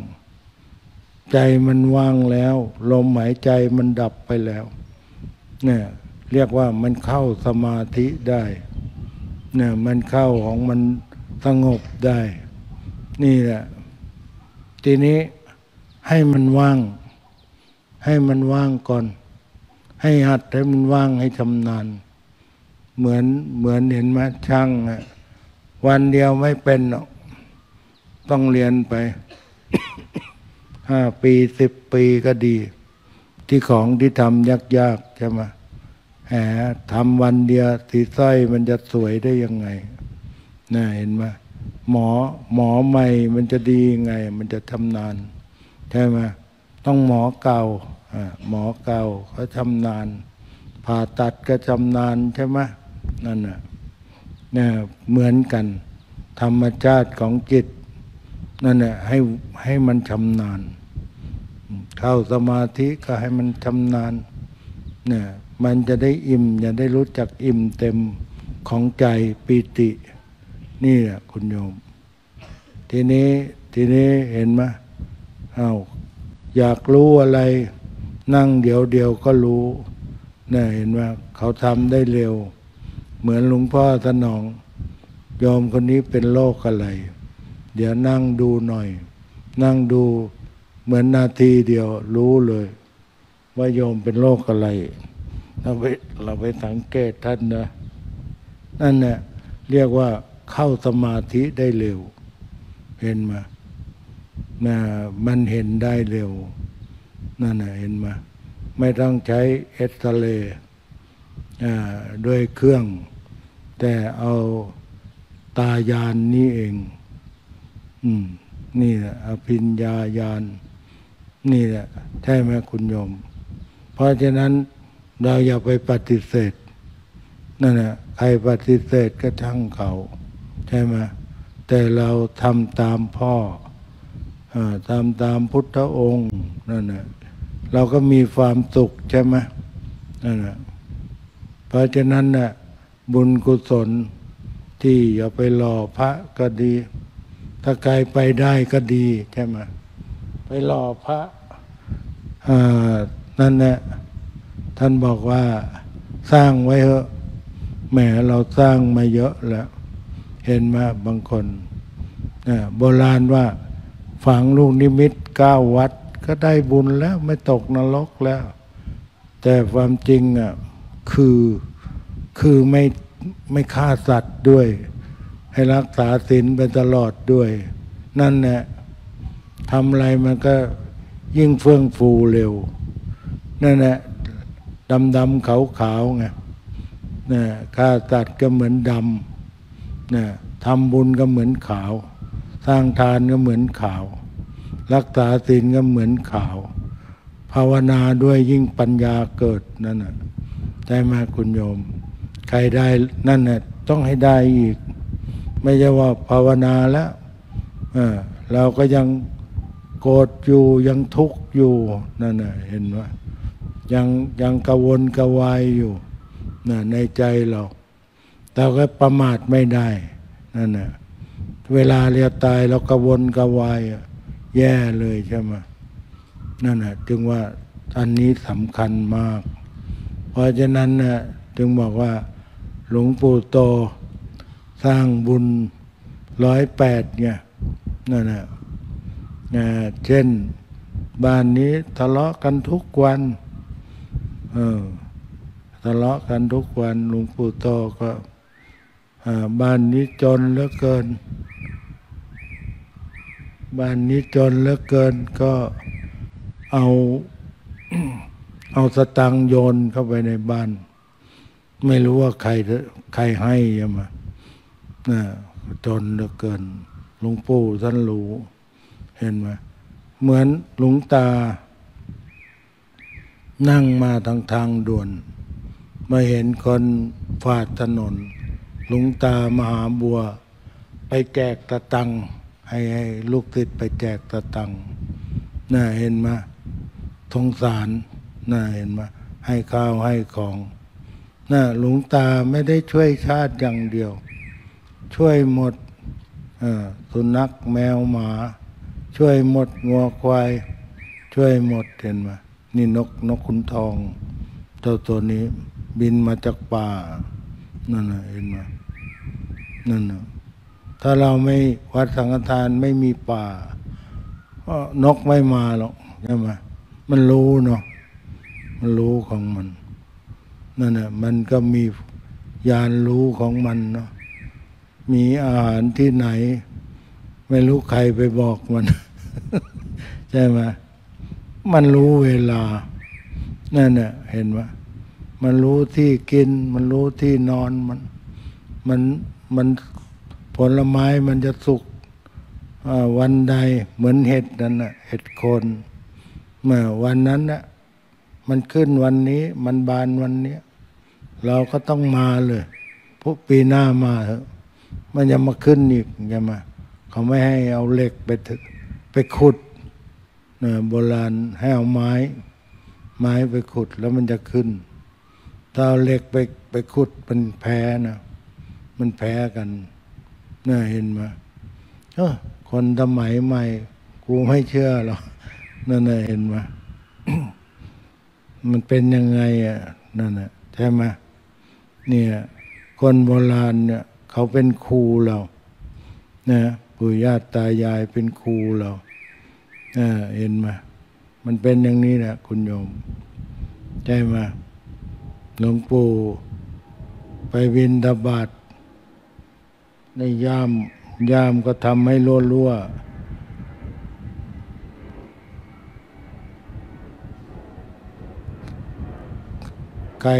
แล้วลมหายใจมันดับไปแล้วเนี่ยเรียกว่ามันเข้าสมาธิได้เนี่ยมันเข้าของมันสงบได้นี่แหละทีนี้ให้มันว่างก่อนให้หัดให้มันว่างให้ชำนาญเหมือนเห็นไหมช่างวันเดียวไม่เป็นหรอกต้องเรียนไป 5 ปี 10 ปีก็ดีที่ของที่ทำยากๆใช่ไหมทำวันเดียวสีสร้อยมันจะสวยได้ยังไงน่าเห็นไหมหมอใหม่มันจะดียังไงมันจะชำนาญใช่ไหมต้องหมอเก่าเขาชำนาญผ่าตัดก็ชำนาญใช่ไหมนั่นน่ะเนี่ยเหมือนกันธรรมชาติของจิตนั่นแหละให้มันชำนาญเข้าสมาธิก็ให้มันชำนาญเนี่ยมันจะได้อิ่มจะได้รู้จักอิ่มเต็มของใจปีตินี่แหละคุณโยมทีนี้เห็นไหมอยากรู้อะไรนั่งเดี๋ยวก็รู้เนี่ยเห็นไหมเขาทำได้เร็วเหมือนหลวงพ่อสนองโยมคนนี้เป็นโรคอะไรเดี๋ยวนั่งดูหน่อยนั่งดูเหมือนนาทีเดียวรู้เลยว่าโยมเป็นโรคอะไรเราไปสังเกตท่านนะนั่นเนี่ยเรียกว่าเข้าสมาธิได้เร็วเห็นไหมมันเห็นได้เร็วนั่นน่ะเห็นไหมไม่ต้องใช้เอ็กซเรย์ด้วยเครื่องแต่เอาตายานนี้เองนี่แหละอภิญญาญาณนี่แหละใช่ไหมคุณโยมเพราะฉะนั้นเราอย่าไปปฏิเสธนั่นแหละใครปฏิเสธก็ช่างเขาใช่ไหมแต่เราทำตามพ่อทำตามพุทธองค์นั่นแหละเราก็มีความสุขใช่ไหมนั่นแหละเพราะฉะนั้นน่ะบุญกุศลที่อย่าไปหล่อพระก็ดีถ้าใครไปได้ก็ดีใช่ไหมไปหล่อพระนั่นแหละท่านบอกว่าสร้างไว้เถอะแหมเราสร้างมาเยอะแล้วเห็นไหมบางคนโบราณว่าฝังลูกนิมิต9 วัดก็ได้บุญแล้วไม่ตกนรกแล้วแต่ความจริงคือไม่ฆ่าสัตว์ด้วยให้รักษาศีลไปตลอดด้วยนั่นแหละทำอะไรมันก็ยิ่งเฟื่องฟูเร็วนั่นแหละดำขาวไงฆ่าสัตว์ก็เหมือนดำทำบุญก็เหมือนขาวสร้างทานก็เหมือนขาวรักษาศีลก็เหมือนขาวภาวนาด้วยยิ่งปัญญาเกิดนั่นน่ะใช่ไหมคุณโยมใครได้นั่นน่ะต้องให้ได้อีกไม่ใช่ว่าภาวนาแล้วเราก็ยังโกรธอยู่ยังทุกข์อยู่นั่นน่ะเห็นว่ายังกระวนกระวายอยู่ในใจเราก็ประมาทไม่ได้นั่นน่ะเวลาเรียตายเรากระวนกระวายแย่เลยใช่ไหมนั่นน่ะจึงว่าอันนี้สำคัญมากเพราะฉะนั้นน่ะจึงบอกว่าหลวงปู่โตสร้างบุญ108เนี่ยนั่นน่ะเช่นบ้านนี้ทะเลาะกันทุกวันทะเลาะกันทุกวันหลวงปู่โตก็บ้านนี้จนเหลือเกินก็เอา สตังค์โยนเข้าไปในบ้านไม่รู้ว่าใครให้ยังมาจนเหลือเกินหลวงปู่ท่านรู้เห็นไหมเหมือนหลวงตานั่งมาทางด่วนมาเห็นคนฝาดถนนหลวงตามหาบัวไปแจกตะตังให้ลูกศิษย์ไปแจกตะตังน่าเห็นไหมสงสารน่าเห็นไหมให้ข้าวให้ของน่าหลวงตาไม่ได้ช่วยชาติอย่างเดียวช่วยหมดสุนัขแมวหมาช่วยหมดงัวควายช่วยหมดเห็นไหมนี่นกขุนทองตัวนี้บินมาจากป่านั่นน่ะเห็นไหมนั่นน่ะถ้าเราไม่วัดสังฆทานไม่มีป่านกไม่มาหรอกใช่ไหมมันรู้เนาะมันรู้ของมันนั่นน่ะมันก็มีญาณรู้ของมันเนาะมีอาหารที่ไหนไม่รู้ใครไปบอกมัน ใช่ไหมมันรู้เวลานั่นน่ะเห็นไหมมันรู้ที่กินมันรู้ที่นอนมันผลไม้มันจะสุกวันใดเหมือนเห็ดนั่นน่ะเห็ดโคนเมื่อวันนั้นน่ะมันขึ้นวันนี้มันบานวันนี้เราก็ต้องมาเลยพวกปีหน้ามาเถอะมันจะมาขึ้นอีกใช่ไหมเขาไม่ให้เอาเหล็กไปขุดโบราณให้เอาไม้ไปขุดแล้วมันจะขึ้นถ้าเอาเหล็กไปขุดมันแพ้นะมันแพ้กันน่าเห็นไหมคนสมัยใหม่กูไม่เชื่อหรอกนั่นน่ะเห็นไหม มันเป็นยังไงนั่นน่ะใช่ไหมเนี่ยคนโบราณเนี่ยเขาเป็นครูเรานะปู่ย่าตายายเป็นครูเราเห็นไหมมันเป็นอย่างนี้แหละคุณโยมใช่ไหมหลวงปู่ไปบิณฑบาตในยามก็ทำให้รั่วไกล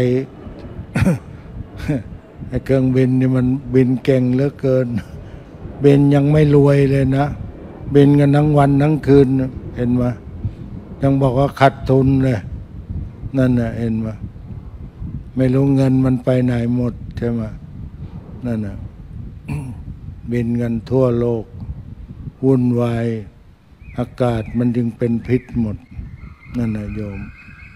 ไอ้เครื่องบินนี่มันบินเก่งเหลือเกินบินยังไม่รวยเลยนะบินกันทั้งวันทั้งคืนเห็นไหมยังบอกว่าขาดทุนเลยนั่นน่ะเห็นไหมไม่รู้เงินมันไปไหนหมดใช่ไหมนั่นน่ะ บินกันทั่วโลกวุ่นวายอากาศมันจึงเป็นพิษหมดนั่นน่ะโยม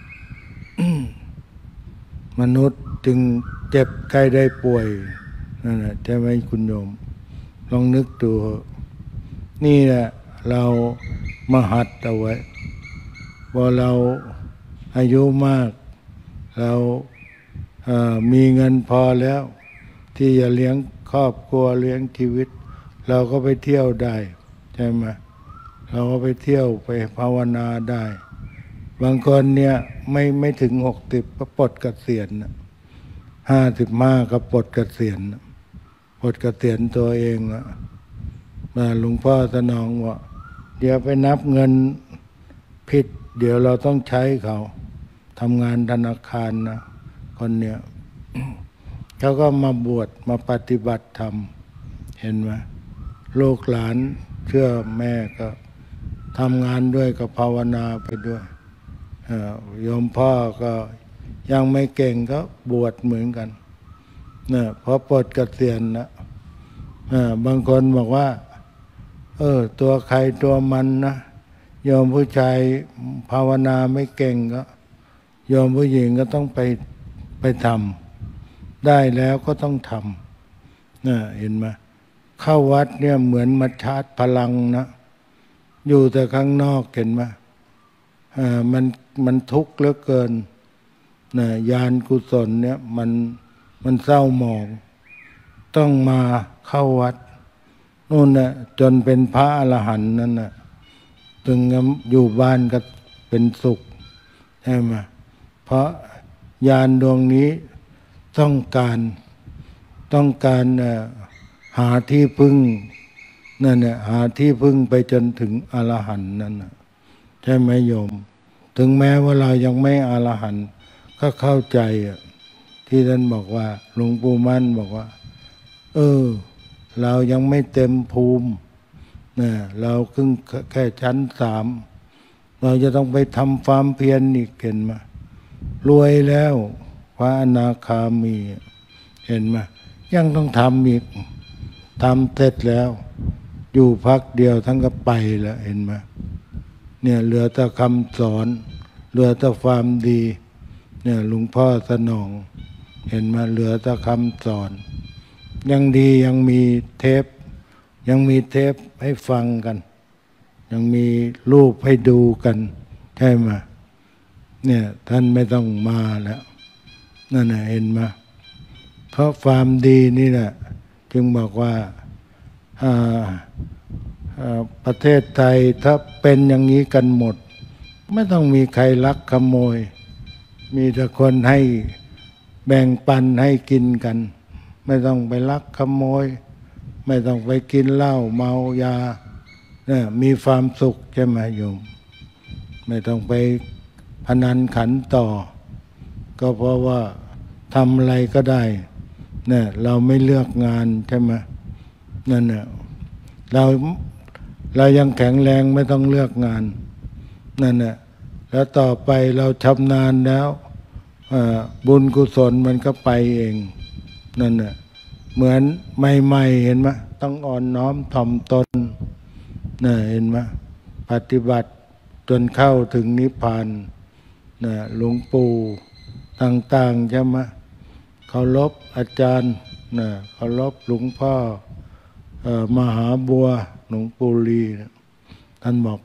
มนุษย์จึงเจ็บไข้ได้ป่วยนั่นแหละใช่ไหมคุณโยมลองนึกดูนี่แหละเรามาหัดเอาไว้พอเราอายุมากเรามีเงินพอแล้วที่จะเลี้ยงครอบครัวเลี้ยงชีวิตเราก็ไปเที่ยวได้ใช่ไหมเราก็ไปเที่ยวไปภาวนาได้บางคนเนี่ยไม่ถึง60ก็ปลดเกษียณ55ก็ปลดเกษียณปลดเกษียณตัวเองนะหลวงพ่อสนองว่าเดี๋ยวไปนับเงินผิดเดี๋ยวเราต้องใช้เขาทำงานธนาคารนะคนเนี้ย เขาก็มาบวชมาปฏิบัติธรรมเห็นไหมลูกหลานเชื่อแม่ก็ทำงานด้วยก็ภาวนาไปด้วยโยมพ่อก็ยังไม่เก่งก็บวชเหมือนกันพอปลดเกษียณนะบางคนบอกว่าตัวใครตัวมันนะโยมผู้ชายภาวนาไม่เก่งก็โยมผู้หญิงก็ต้องไปทำได้แล้วก็ต้องทำเห็นไหมเข้าวัดเนี่ยเหมือนมาชาร์จพลังนะอยู่แต่ข้างนอกเห็นไหมมันทุกข์เหลือเกินญาณกุศลเนี่ยมันเศร้าหมองต้องมาเข้าวัดนู่นน่ะจนเป็นพระอรหันต์นั่นน่ะถึงอยู่บ้านก็เป็นสุขใช่ไหมเพราะญาณดวงนี้ต้องการหาที่พึ่งนั่นน่ะหาที่พึ่งไปจนถึงอรหันต์นั่นน่ะใช่ไหมโยมถึงแม้ว่าเรายังไม่อรหันต์ก็เข้าใจทที่ท่านบอกว่าหลวงปู่มั่นบอกว่าเรายังไม่เต็มภูมินะเราเพิ่งแค่ชั้น3เราจะต้องไปทำความเพียรอีกเห็นไหมรวยแล้วพระอนาคามีเห็นไหมยังต้องทำอีกทำเสร็จแล้วอยู่พักเดียวทั้งก็ไปแล้วเห็นไหมเนี่ยเหลือแต่คำสอนเหลือแต่ความดีเนี่ยหลวงพ่อสนองเห็นไหมเหลือแต่คำสอนยังดียังมีเทปให้ฟังกันยังมีรูปให้ดูกันใช่ไหมเนี่ยท่านไม่ต้องมาแล้วนั่นน่ะเห็นไหมเพราะความดีนี่แหละจึงบอกว่าประเทศไทยถ้าเป็นอย่างนี้กันหมดไม่ต้องมีใครลักขโมยมีแต่คนให้แบ่งปันให้กินกันไม่ต้องไปลักขโมยไม่ต้องไปกินเหล้าเมายาเนี่ยมีความสุขใช่ไหมโยมไม่ต้องไปพนันขันต่อก็เพราะว่าทำอะไรก็ได้เนี่ยเราไม่เลือกงานใช่ไหมนั่นเนี่ยเรายังแข็งแรงไม่ต้องเลือกงานนั่นแหละแล้วต่อไปเราชำนาญแล้วบุญกุศลมันก็ไปเองนั่นแหละเหมือนใหม่ๆเห็นไหมต้องอ่อนน้อมถ่อมตนน่ะเห็นไหมปฏิบัติจนเข้าถึงนิพพานน่ะหลวงปู่ต่างๆใช่ไหมเคารพอาจารย์น่ะเคารพหลวงพ่อมหาบัวหลวงปู่ลีท่านบอก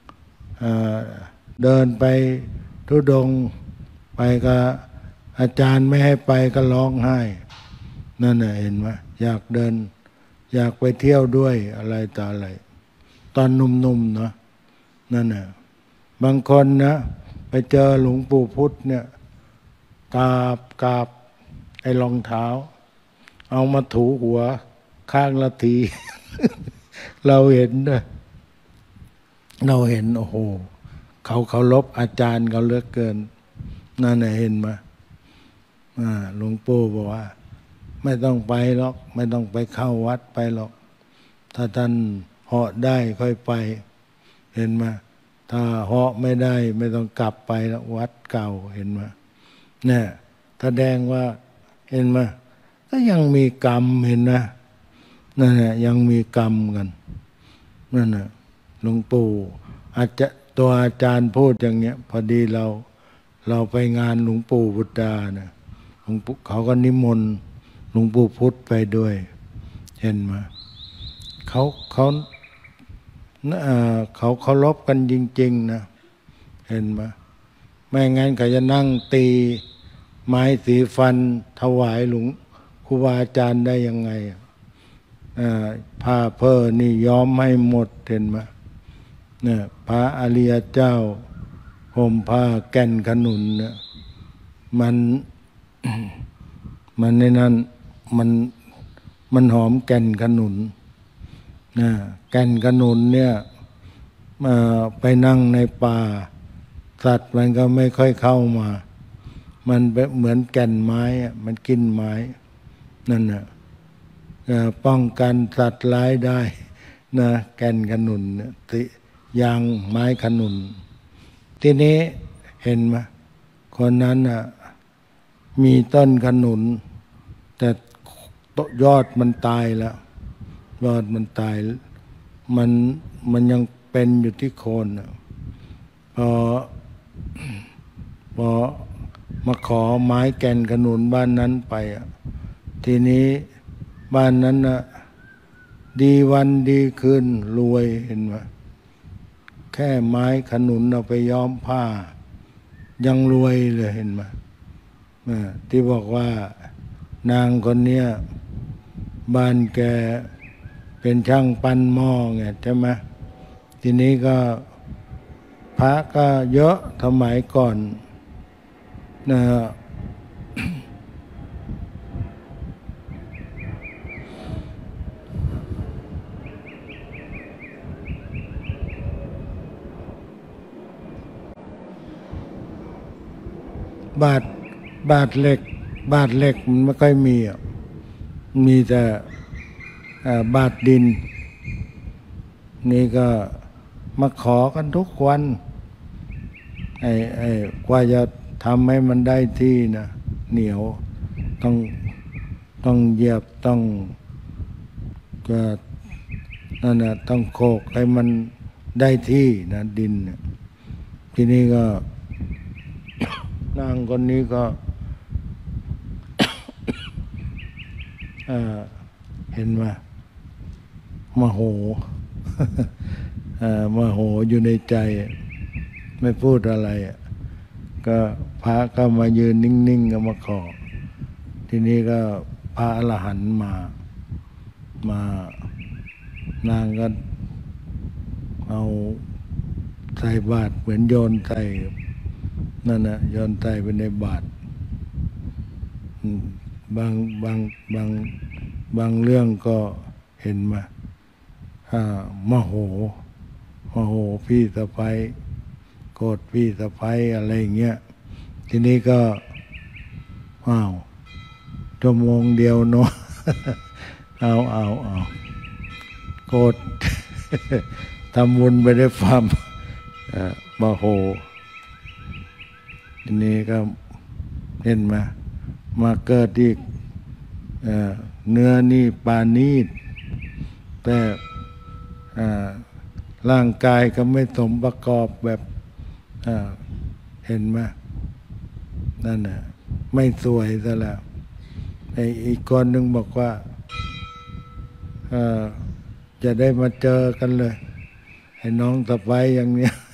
เดินไปธุดงค์ไปก็อาจารย์ไม่ให้ไปก็ร้องไห้นั่นน่ะเห็นไหมอยากเดินอยากไปเที่ยวด้วยอะไรต่ออะไรตอนหนุ่มๆเนาะนั่นน่ะบางคนนะไปเจอหลวงปู่พุธเนี่ยกราบไอ้รองเท้าเอามาถูหัวข้างละที เราเห็นนะเราเห็นโอ้โหเขาเคารพอาจารย์เขาเหลือเกินนั่นน่ะเห็นไหมหลวงปู่บอกว่าไม่ต้องไปหรอกไม่ต้องไปเข้าวัดไปหรอกถ้าท่านเหาะได้ค่อยไปเห็นไหมถ้าเหาะไม่ได้ไม่ต้องกลับไปแล้ววัดเก่าเห็นไหมเนี่ยแสดงว่าเห็นไหมก็ยังมีกรรมเห็นนะนั่นแหละยังมีกรรมกันนั่นน่ะหลวงปู่อาจจะตัวอาจารย์พูดอย่างเงี้ยพอดีเราไปงานหลวงปู่บุตรดาเนี่ยหลวงปู่เขาก็นิมนต์หลวงปู่พุธไปด้วยเห็นไหมเขาเคารพกันจริงๆนะเห็นไหมไม่งั้นเขาจะนั่งตีไม้สีฟันถวายหลวงครูบาอาจารย์ได้ยังไงผ้าเพ้อนี่ย้อมให้หมดเห็นไหมเนี่ยพระอริยเจ้าห่มผ้าแก่นขนุนเนี่ยมันในนั้นมันหอมแก่นขนุนนะแก่นขนุนเนี่ยไปนั่งในป่าสัตว์มันก็ไม่ค่อยเข้ามามันเหมือนแก่นไม้มันกินไม้นั่นน่ะป้องกันสัตว์ร้ายได้นะแก่นขนุนยางไม้ขนุนทีนี้เห็นไหมคนนั้นมีต้นขนุนแต่ยอดมันตายแล้วยอดมันตายมันยังเป็นอยู่ที่โคนพอมาขอไม้แก่นขนุนบ้านนั้นไปทีนี้บ้านนั้นดีวันดีคืนรวยเห็นไหมแค่ไม้ขนุนเอาไปย้อมผ้ายังรวยเลยเห็นไหมที่บอกว่านางคนเนี้ยบ้านแกเป็นช่างปั้นหม้อไงใช่ไหมทีนี้ก็พระก็เยอะสมัยก่อนบาทเหล็กบาทเหล็กมันไม่ค่อยมีอ่ะมีแต่บาทดินนี่ก็มาขอกันทุกวันกว่าจะทำให้มันได้ที่นะเหนียวต้องเหยียบต้องก็นั่นนะต้องโขกให้มันได้ที่นะดินเนี่ยทีนี้ก็ นางคนนี้ก็ เห็นไหมมโห มโหอยู่ในใจไม่พูดอะไรก็พระก็มายืนนิ่งๆก็มาขอทีนี้ก็พระอรหันต์มานางก็เอาใส่บาตรเหมือนโยนใส่นั่นนะโยนใส่ไปในบาตรบางเรื่องก็เห็นมามโหพี่สะใภ้โกรธพี่สะใภ้อะไรเงี้ยทีนี้ก็ชั่วโมงเดียวเนาะ เอาโกรธ ทำบุญไปได้ความมโหทีนี้ก็เห็นไหมมาเกิดอีกเนื้อนี่ปานีตแต่ร่างกายก็ไม่สมประกอบแบบเห็นไหมนั่นน่ะไม่สวยซะแล้วอีกคนหนึ่งบอกว่าจะได้มาเจอกันเลยให้น้องสะใภ้อย่างเนี้ย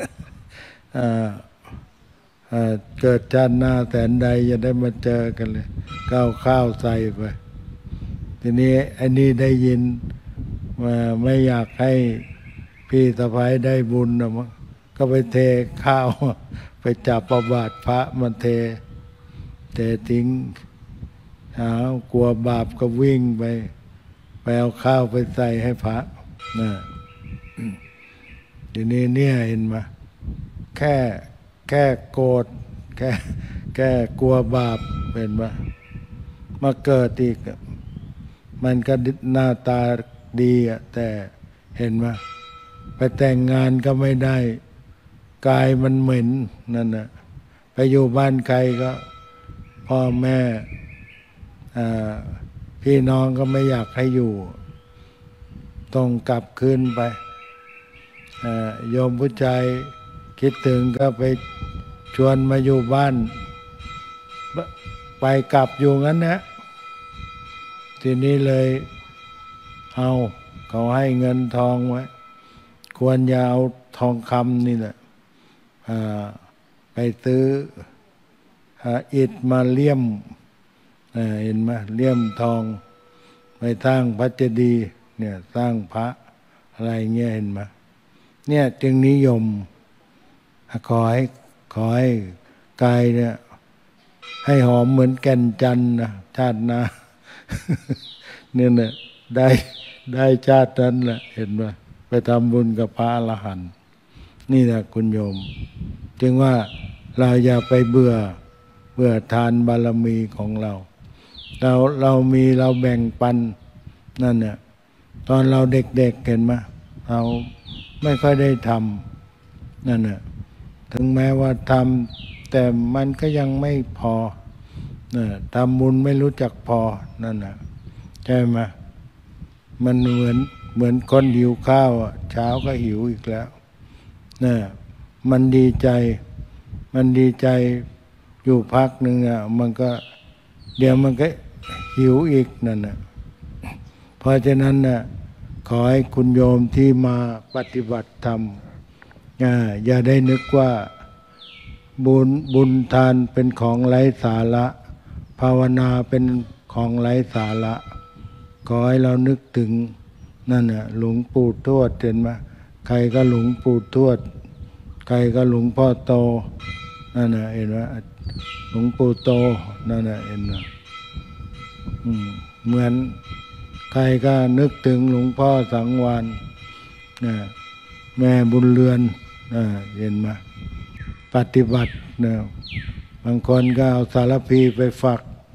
เกิดชาติหน้าแสนใดจะได้มาเจอกันเลยก้าวข้าวใส่ไปทีนี้ไอ้นี่ได้ยินไม่อยากให้พี่สะใภ้ได้บุญนะมั้งก็ไปเทข้าวไปจับประบาทพระมาเททิ้งกลัวบาปก็วิ่งไปเอาข้าวไปใส่ให้พระนะทีนี้เนี่ยเห็นไหมแค่โกรธแค่กลัวบาปเป็นมาเกิดอีกมันก็หน้าตาดีแต่เห็นไหมไปแต่งงานก็ไม่ได้กายมันเหม็นนั่นนะไปอยู่บ้านใครก็พ่อแม่พี่น้องก็ไม่อยากให้อยู่ต้องกลับคืนไปโยมผู้ชายคิดถึงก็ไปชวนมาอยู่บ้านไปกลับอยู่งั้นนะทีนี้เลยเขาให้เงินทองไว้ควรจะเอาทองคำนี่แหละไปซื้ออิฐมาเลี่ยมเห็นไหมเลี่ยมทองไปสร้างพระเจดีย์เนี่ยสร้างพระอะไรเงี้ยเห็นไหมเนี่ยจึงนิยมขอให้กายเนี่ยให้หอมเหมือนแก่นจันทร์นะชาติหน้า เนี่ยได้ชาตินั้นแหละเห็นไหมไปทำบุญกับพระอรหันต์นี่แหละคุณโยมจึงว่าเราอย่าไปเบื่อทานบารมีของเรามีเราแบ่งปันนั่นเนี่ยตอนเราเด็กๆเห็นไหมเราไม่ค่อยได้ทำนั่นเนี่ยถึงแม้ว่าทำแต่มันก็ยังไม่พอทำบุญไม่รู้จักพอนั่นน่ะใช่ไหมมันเหมือนคนหิวข้าวเช้าก็หิวอีกแล้วเนี่ยมันดีใจอยู่พักหนึ่งมันก็เดี๋ยวมันก็หิวอีกนั่นน่ะเพราะฉะนั้นน่ะขอให้คุณโยมที่มาปฏิบัติธรรมอย่าได้นึกว่าบุญทานเป็นของไร้สาระภาวนาเป็นของไร้สาระขอให้เรานึกถึงนั่นน่ะหลวงปู่ทวดเห็นไหมใครก็หลวงปู่ทวดใครก็หลวงพ่อโตนั่นน่ะเห็นไหมหลวงปู่โตนั่นน่ะเห็นไหมเหมือนใครก็นึกถึงหลวงพ่อสังวาลแม่บุญเรือนเห็นไหมปฏิบัติบางคนก็เอาสารพีไปฝัก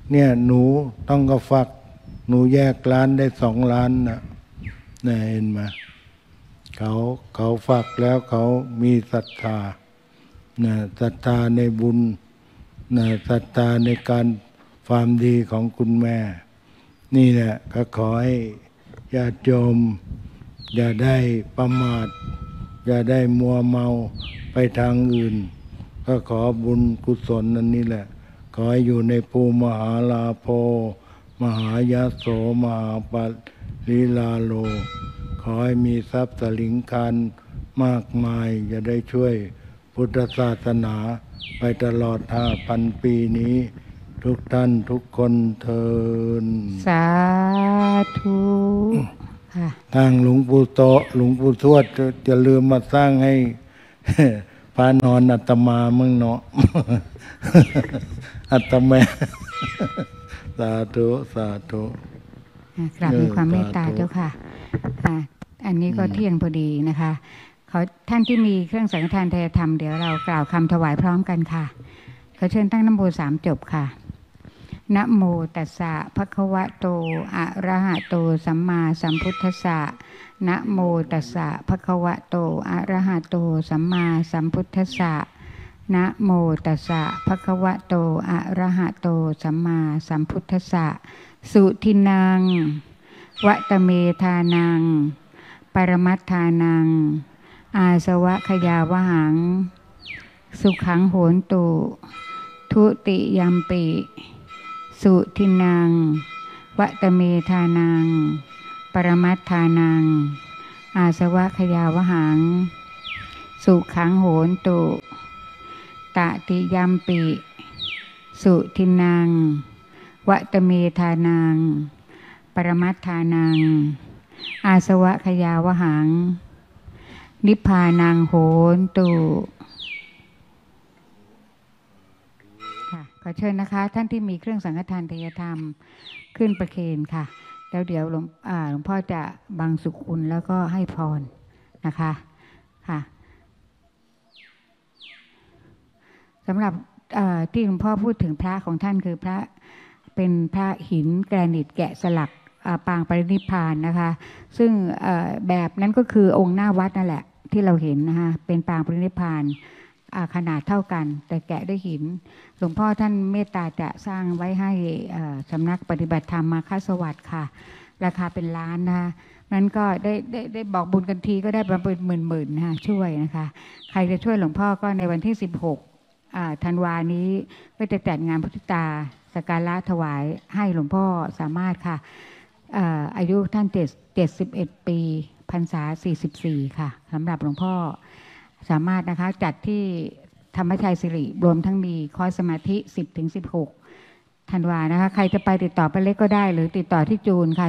เนี่ยหนูต้องกระฟักหนูแยกร้านได้2 ล้านนะเนี่ยเห็นไหมเขาฝักแล้วเขามีศรัทธานะศรัทธาในบุญนะศรัทธาในการความดีของคุณแม่ นี่แหละก็ขอให้ญาติโยมอย่าได้ประมาทอย่าได้มัวเมาไปทางอื่น ก็ขอบุญกุศลนั้นนี่แหละขอให้อยู่ในภูมหาลาโภมหายาโสมหาปัลลิลาโลขอให้มีทรัพย์สลิงคารมากมายจะได้ช่วยพุทธศาสนาไปตลอด5,000 ปีนี้ ทุกท่านทุกคนเทินสาธุค่ะทางหลวงปู่โตหลวงปู่ทวดจะลืมมาสร้างให้พระนอนอาตมามั่งเนาะอาตมาสาธุสาธุกราบมีความเมตตาเจ้าค่ะอันนี้ก็เที่ยงพอดีนะคะท่านที่มีเครื่องสังฆทานทายธรรมเดี๋ยวเรากล่าวคำถวายพร้อมกันค่ะขอเชิญตั้งนะโม3 จบค่ะนะโมตัสสะภะคะวะโตอะระหะโตสัมมาสัมพุทธัสสะนะโมตัสสะภะคะวะโตอะระหะโตสัมมาสัมพุทธัสสะนะโมตัสสะภะคะวะโตอะระหะโตสัมมาสัมพุทธัสสะสุทินังวะตะเมธานังปรมัตถานังอาสวะขยาวหังสุขังโหนตุทุติยัมปิสุทินังวะตะเมธานังปรมัตถานังอาสวะขยาวหังสุขังโหนตุตติยัมปิสุทินังวะตะเมธานังปรมัตถานังอาสวะขยาวหังนิพพานังโหนตุค่ะขอเชิญนะคะท่านที่มีเครื่องสังฆทานทายธรรมขึ้นประเคนค่ะแล้วเดี๋ยวหลวงพ่อจะบังสุขุลแล้วก็ให้พรนะคะค่ะสำหรับที่หลวงพ่อพูดถึงพระของท่านคือพระเป็นพระหินแกรนิตแกะสลักปางปรินิพพานนะคะซึ่งแบบนั้นก็คือองค์หน้าวัดนั่นแหละที่เราเห็นนะคะเป็นปางปรินิพพานขนาดเท่ากันแต่แกะด้วยหินหลวงพ่อท่านเมตตาจะสร้างไว้ให้สำนักปฏิบัติธรรมมาค่าสวัสดิ์ค่ะราคาเป็นล้านนะคะนั้นก็ได้บอกบุญกันทีก็ได้ประมาณหมื่นนะคะช่วยนะคะใครจะช่วยหลวงพ่อก็ในวันที่16 ธันวานี้ก็จะจัดงานพุทธตาสักการะถวายให้หลวงพ่อสามารถค่ะอายุท่าน71 ปีพรรษา44ค่ะสำหรับหลวงพ่อสามารถนะคะจัดที่ธรรมชัยสิริรวมทั้งมีคอร์สสมาธิ 10-16 ธันวานะคะใครจะไปติดต่อไปเล็กก็ได้หรือติดต่อที่จูนค่ะ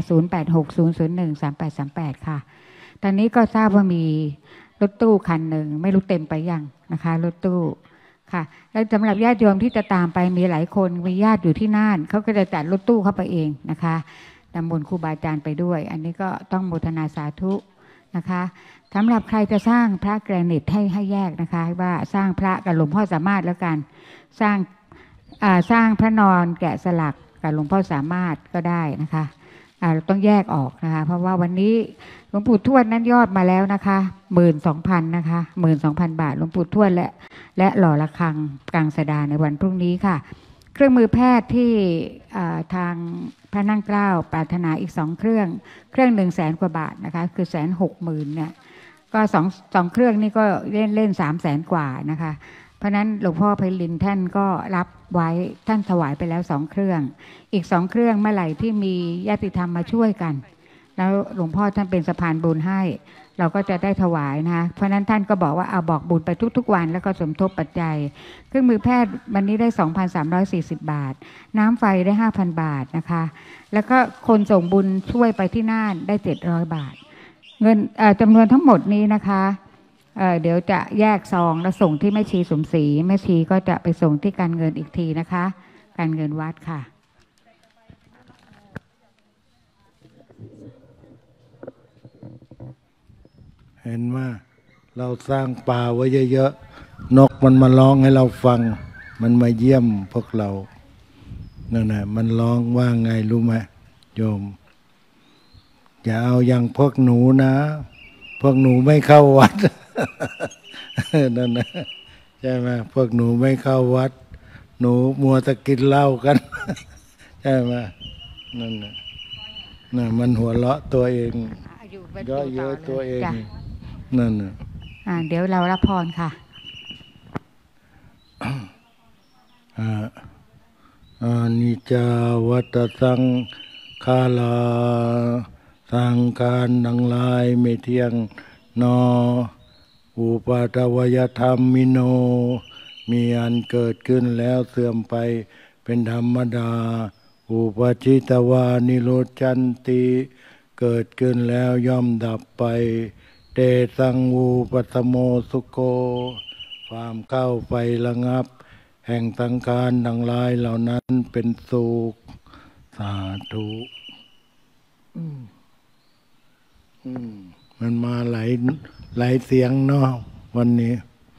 0860013838ค่ะตอนนี้ก็ทราบว่ามีรถตู้คันหนึ่งไม่รู้เต็มไปยังนะคะรถตู้ค่ะแล้วสำหรับญาติโยมที่จะตามไปมีหลายคนมีญาติอยู่ที่น่านเขาก็จะจัดรถตู้เข้าไปเองนะคะนำมนต์ครูบาอาจารย์ไปด้วยอันนี้ก็ต้องโมทนาสาธุนะคะสำหรับใครจะสร้างพระแกรนิตให้แยกนะคะว่าสร้างพระกับหลวงพ่อสามารถแล้วกันสร้างพระนอนแกะสลักกับหลวงพ่อสามารถก็ได้นะคะต้องแยกออกนะคะเพราะว่าวันนี้หลวงปู่ทวดนั้นยอดมาแล้วนะคะ12,000นะคะ12,000 บาทหลวงปู่ทวดและหล่อระฆังกลางสดาในวันพรุ่งนี้ค่ะเครื่องมือแพทย์ที่ทางพระนั่งเกล้าปรารถนาอีก2 เครื่อง100,000 กว่าบาทนะคะคือ160,000เนี่ยก็สองเครื่องนี่ก็เล่น300,000 กว่านะคะเพราะนั้นหลวงพ่อไพลินท่านก็รับไว้ท่านถวายไปแล้ว2 เครื่องอีก2 เครื่องเมื่อไหร่ที่มีญาติธรรมมาช่วยกันแล้วหลวงพ่อท่านเป็นสะพานบุญให้เราก็จะได้ถวายนะคะเพราะนั้นท่านก็บอกว่าเอาบอกบุญไปทุกๆวันแล้วก็สมทบปัจจัยเครื่องมือแพทย์วันนี้ได้ 2,340 บาทน้ำไฟได้ 5,000 บาทนะคะแล้วก็คนส่งบุญช่วยไปที่น่านได้700 บาทเงินจำนวนทั้งหมดนี้นะคะเดี๋ยวจะแยกซองแล้วส่งที่แม่ชีสมศรีแม่ชีก็จะไปส่งที่การเงินอีกทีนะคะการเงินวัดค่ะเห็นว่าเราสร้างป่าไว้เยอะๆนกมันมาร้องให้เราฟังมันมาเยี่ยมพวกเรานั่นแหละมันร้องว่าไงรู้ไหมโยมอย่าเอาอย่างพวกหนูนะพวกหนูไม่เข้าวัด นั่นนะใช่ไหมพวกหนูไม่เข้าวัดหนูมัวแต่กินเหล้ากัน ใช่ไหมนั่นนะมันหัวเราะตัวเองเยอะเยอะตัวเองนั่นนะเดี๋ยวเรารับพรค่ะอานิจจาวัตสังขาราสังขารทั้งหลายไม่เที่ยงนออุปาทวยธรรมมิโนมีอันเกิดขึ้นแล้วเสื่อมไปเป็นธรรมดาอุปจิตวานิโรธจันติเกิดขึ้นแล้วย่อมดับไปเตสังวูปัสโมสุโกความเข้าไประงับแห่งสังขารทั้งหลายเหล่านั้นเป็นสุขสาธุมันมาหลายเสียงเนาะวันนี้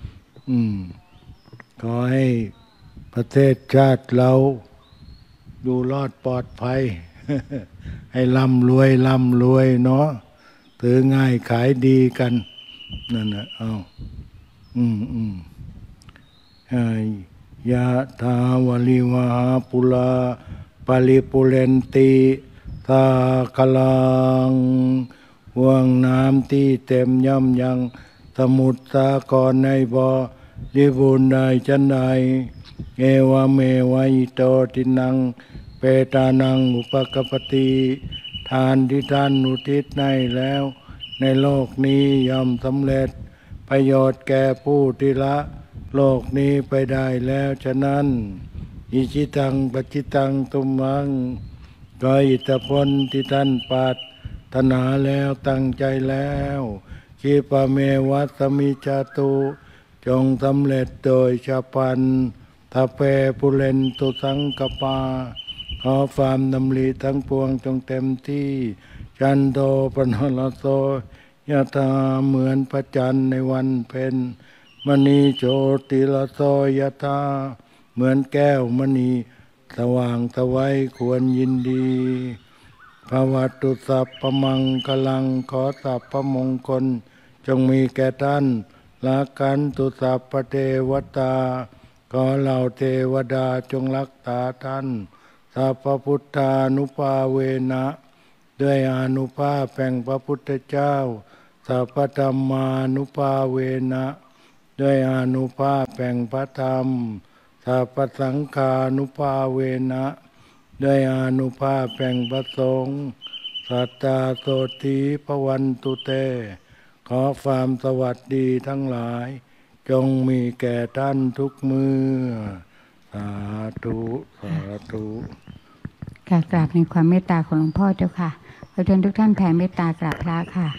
ขอให้ประเทศชาติเราอยู่รอดปลอดภัย ให้ร่ำรวยเนาะถือง่ายขายดีกันนั่นนะเอายะถาวลิวหาปุราปาริปุเรนติสาคลังห่วงน้ำที่เต็มย่ำยังสมุทรสาครในบ่อริบูรณ์ได้จันใดเอวเมวัยโตตินังเปตานังอุปกปติทานที่ท่านอุทิศให้แล้วในโลกนี้ย่อมสำเร็จประโยชน์แก่ผู้ที่ละโลกนี้ไปได้แล้วฉะนั้นอิจิตังปัจจิตังตุมมังก็อิทธิพลที่ท่านปรารถนาแล้วตั้งใจแล้วขีปะเมวัสมิจาตุจงสำเร็จโดยฉับพลันทัพเพปุเรนตุสังกปาขอความดำริทั้งปวงจงเต็มที่จันโทปนรโสยะถาเหมือนพระจันทร์ในวันเพ็ญมณีโชติละโสยะถาเหมือนแก้วมณีสว่างสวัยควรยินดีภวัตุสัพพมังคลังขอสัพพมงคลจงมีแก่ท่านละกันตุสัพพเทวตาขอเหล่าเทวดาจงรักษาท่านสัพพพุทธานุภาเวนะด้วยอานุภาพแห่งพระพุทธเจ้าสัพพธรรมานุภาเวนะด้วยอานุภาพแห่งพระธรรมสัพพสังฆานุภาเวนะด้วยอานุภาพแห่งพระสงฆ์สัตตาโสธีภวันตุเตขอความสวัสดีทั้งหลายจงมีแก่ท่านทุกเมื่อสาธุสาธุกราบในความเมตตาของหลวงพ่อเจ้าค่ะขอเชิญทุกท่านแผ่เมตตากราบพระค่ะ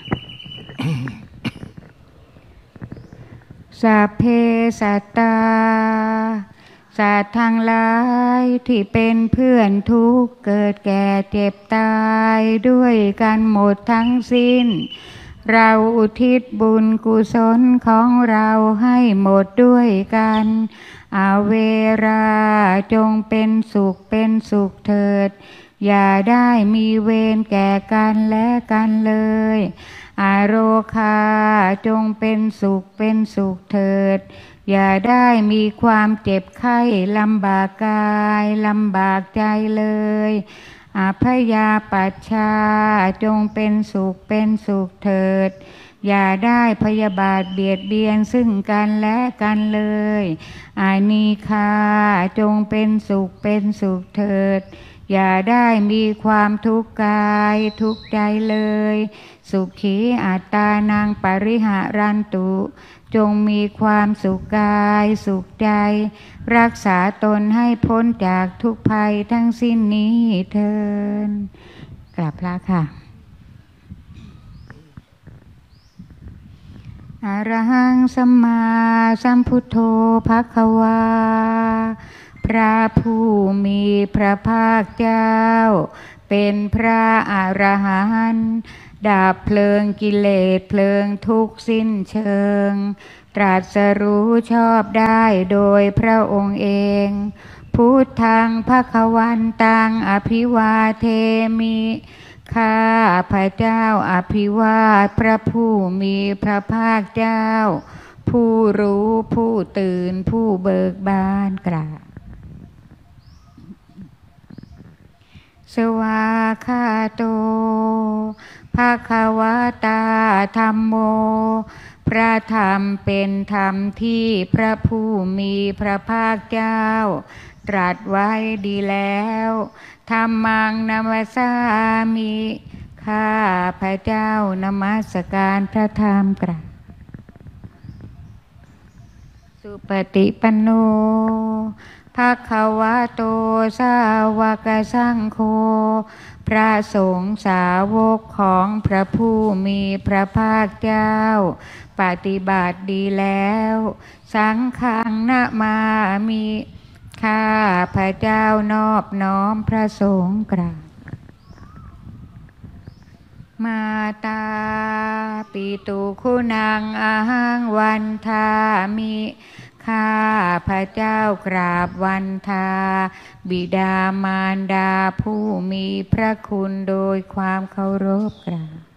สัพเพสัตตาสัตว์ทั้งหลายที่เป็นเพื่อนทุกข์เกิดแก่เจ็บตายด้วยกันหมดทั้งสิ้นเราอุทิศบุญกุศลของเราให้หมดด้วยกันอาเวราจงเป็นสุขเถิดอย่าได้มีเวรแก่กันและกันเลยอาโรคาจงเป็นสุขเถิดอย่าได้มีความเจ็บไข้ลำบากกายลำบากใจเลยอาพยาปัชชาจงเป็นสุขเถิดอย่าได้พยาบาทเบียดเบียนซึ่งกันและกันเลยอานีคาจงเป็นสุขเถิดอย่าได้มีความทุกข์กายทุกข์ใจเลยสุขีอัตตานังปริหารันตุจงมีความสุขกายสุขใจรักษาตนให้พ้นจากทุกภัยทั้งสิ้นนี้เถิดกราบพระค่ะอะระหังสัมมาสัมพุทโธภควาพระผู้มีพระภาคเจ้าเป็นพระอรหันต์ดับเพลิงกิเลสเพลิงทุกข์สิ้นเชิงตรัสรู้ชอบได้โดยพระองค์เองพุทธังภคะวันตังอภิวาเทมิข้าพระเจ้าอภิวาทพระผู้มีพระภาคเจ้าผู้รู้ผู้ตื่นผู้เบิกบานกราบสวาคาโตภะคะวะตาธัมโมพระธรรมเป็นธรรมที่พระผู้มีพระภาคเจ้าตรัสไว้ดีแล้วธัมมังนัมสสามิข้าพระเจ้านมัสการพระธรรมกราบสุปฏิปันโนภะคะวะโตสาวกสังโฆพระสงฆ์สาวกของพระผู้มีพระภาคเจ้าปฏิบัติดีแล้วสังฆังนะมามิข้าพระเจ้านอบน้อมพระสงฆ์กราบมาตาปิตุคุณังอาหังวันทามิข้าพระเจ้ากราบวันทาบิดามารดาผู้มีพระคุณโดยความเคารพกราบ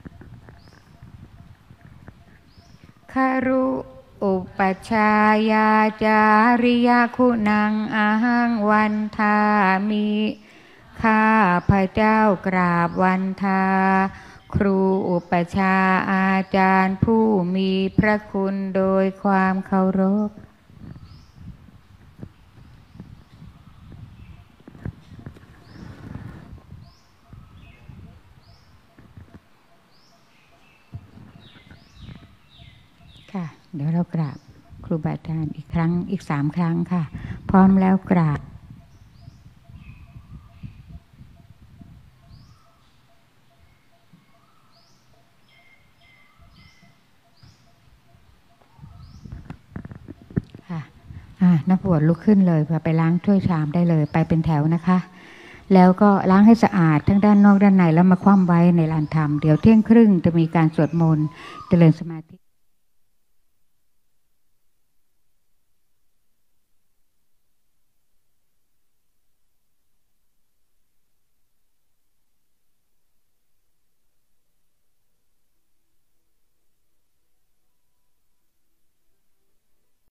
คารุอุปชายาจาริยคุณังอาหังวันทามิข้าพระเจ้ากราบวันทาครูอุปชาอาจารย์ผู้มีพระคุณโดยความเคารพค่ะเดี๋ยวเรากราบครูบาอาจารย์อีกครั้งอีก3 ครั้งค่ะพร้อมแล้วกราบค่ะนักบวชลุกขึ้นเลยไปล้างถ้วยชามได้เลยไปเป็นแถวนะคะแล้วก็ล้างให้สะอาดทั้งด้านนอกด้านในแล้วมาคว่ำไว้ในลานธรรมเดี๋ยวเที่ยงครึ่งจะมีการสวดมนต์เจริญสมาธิ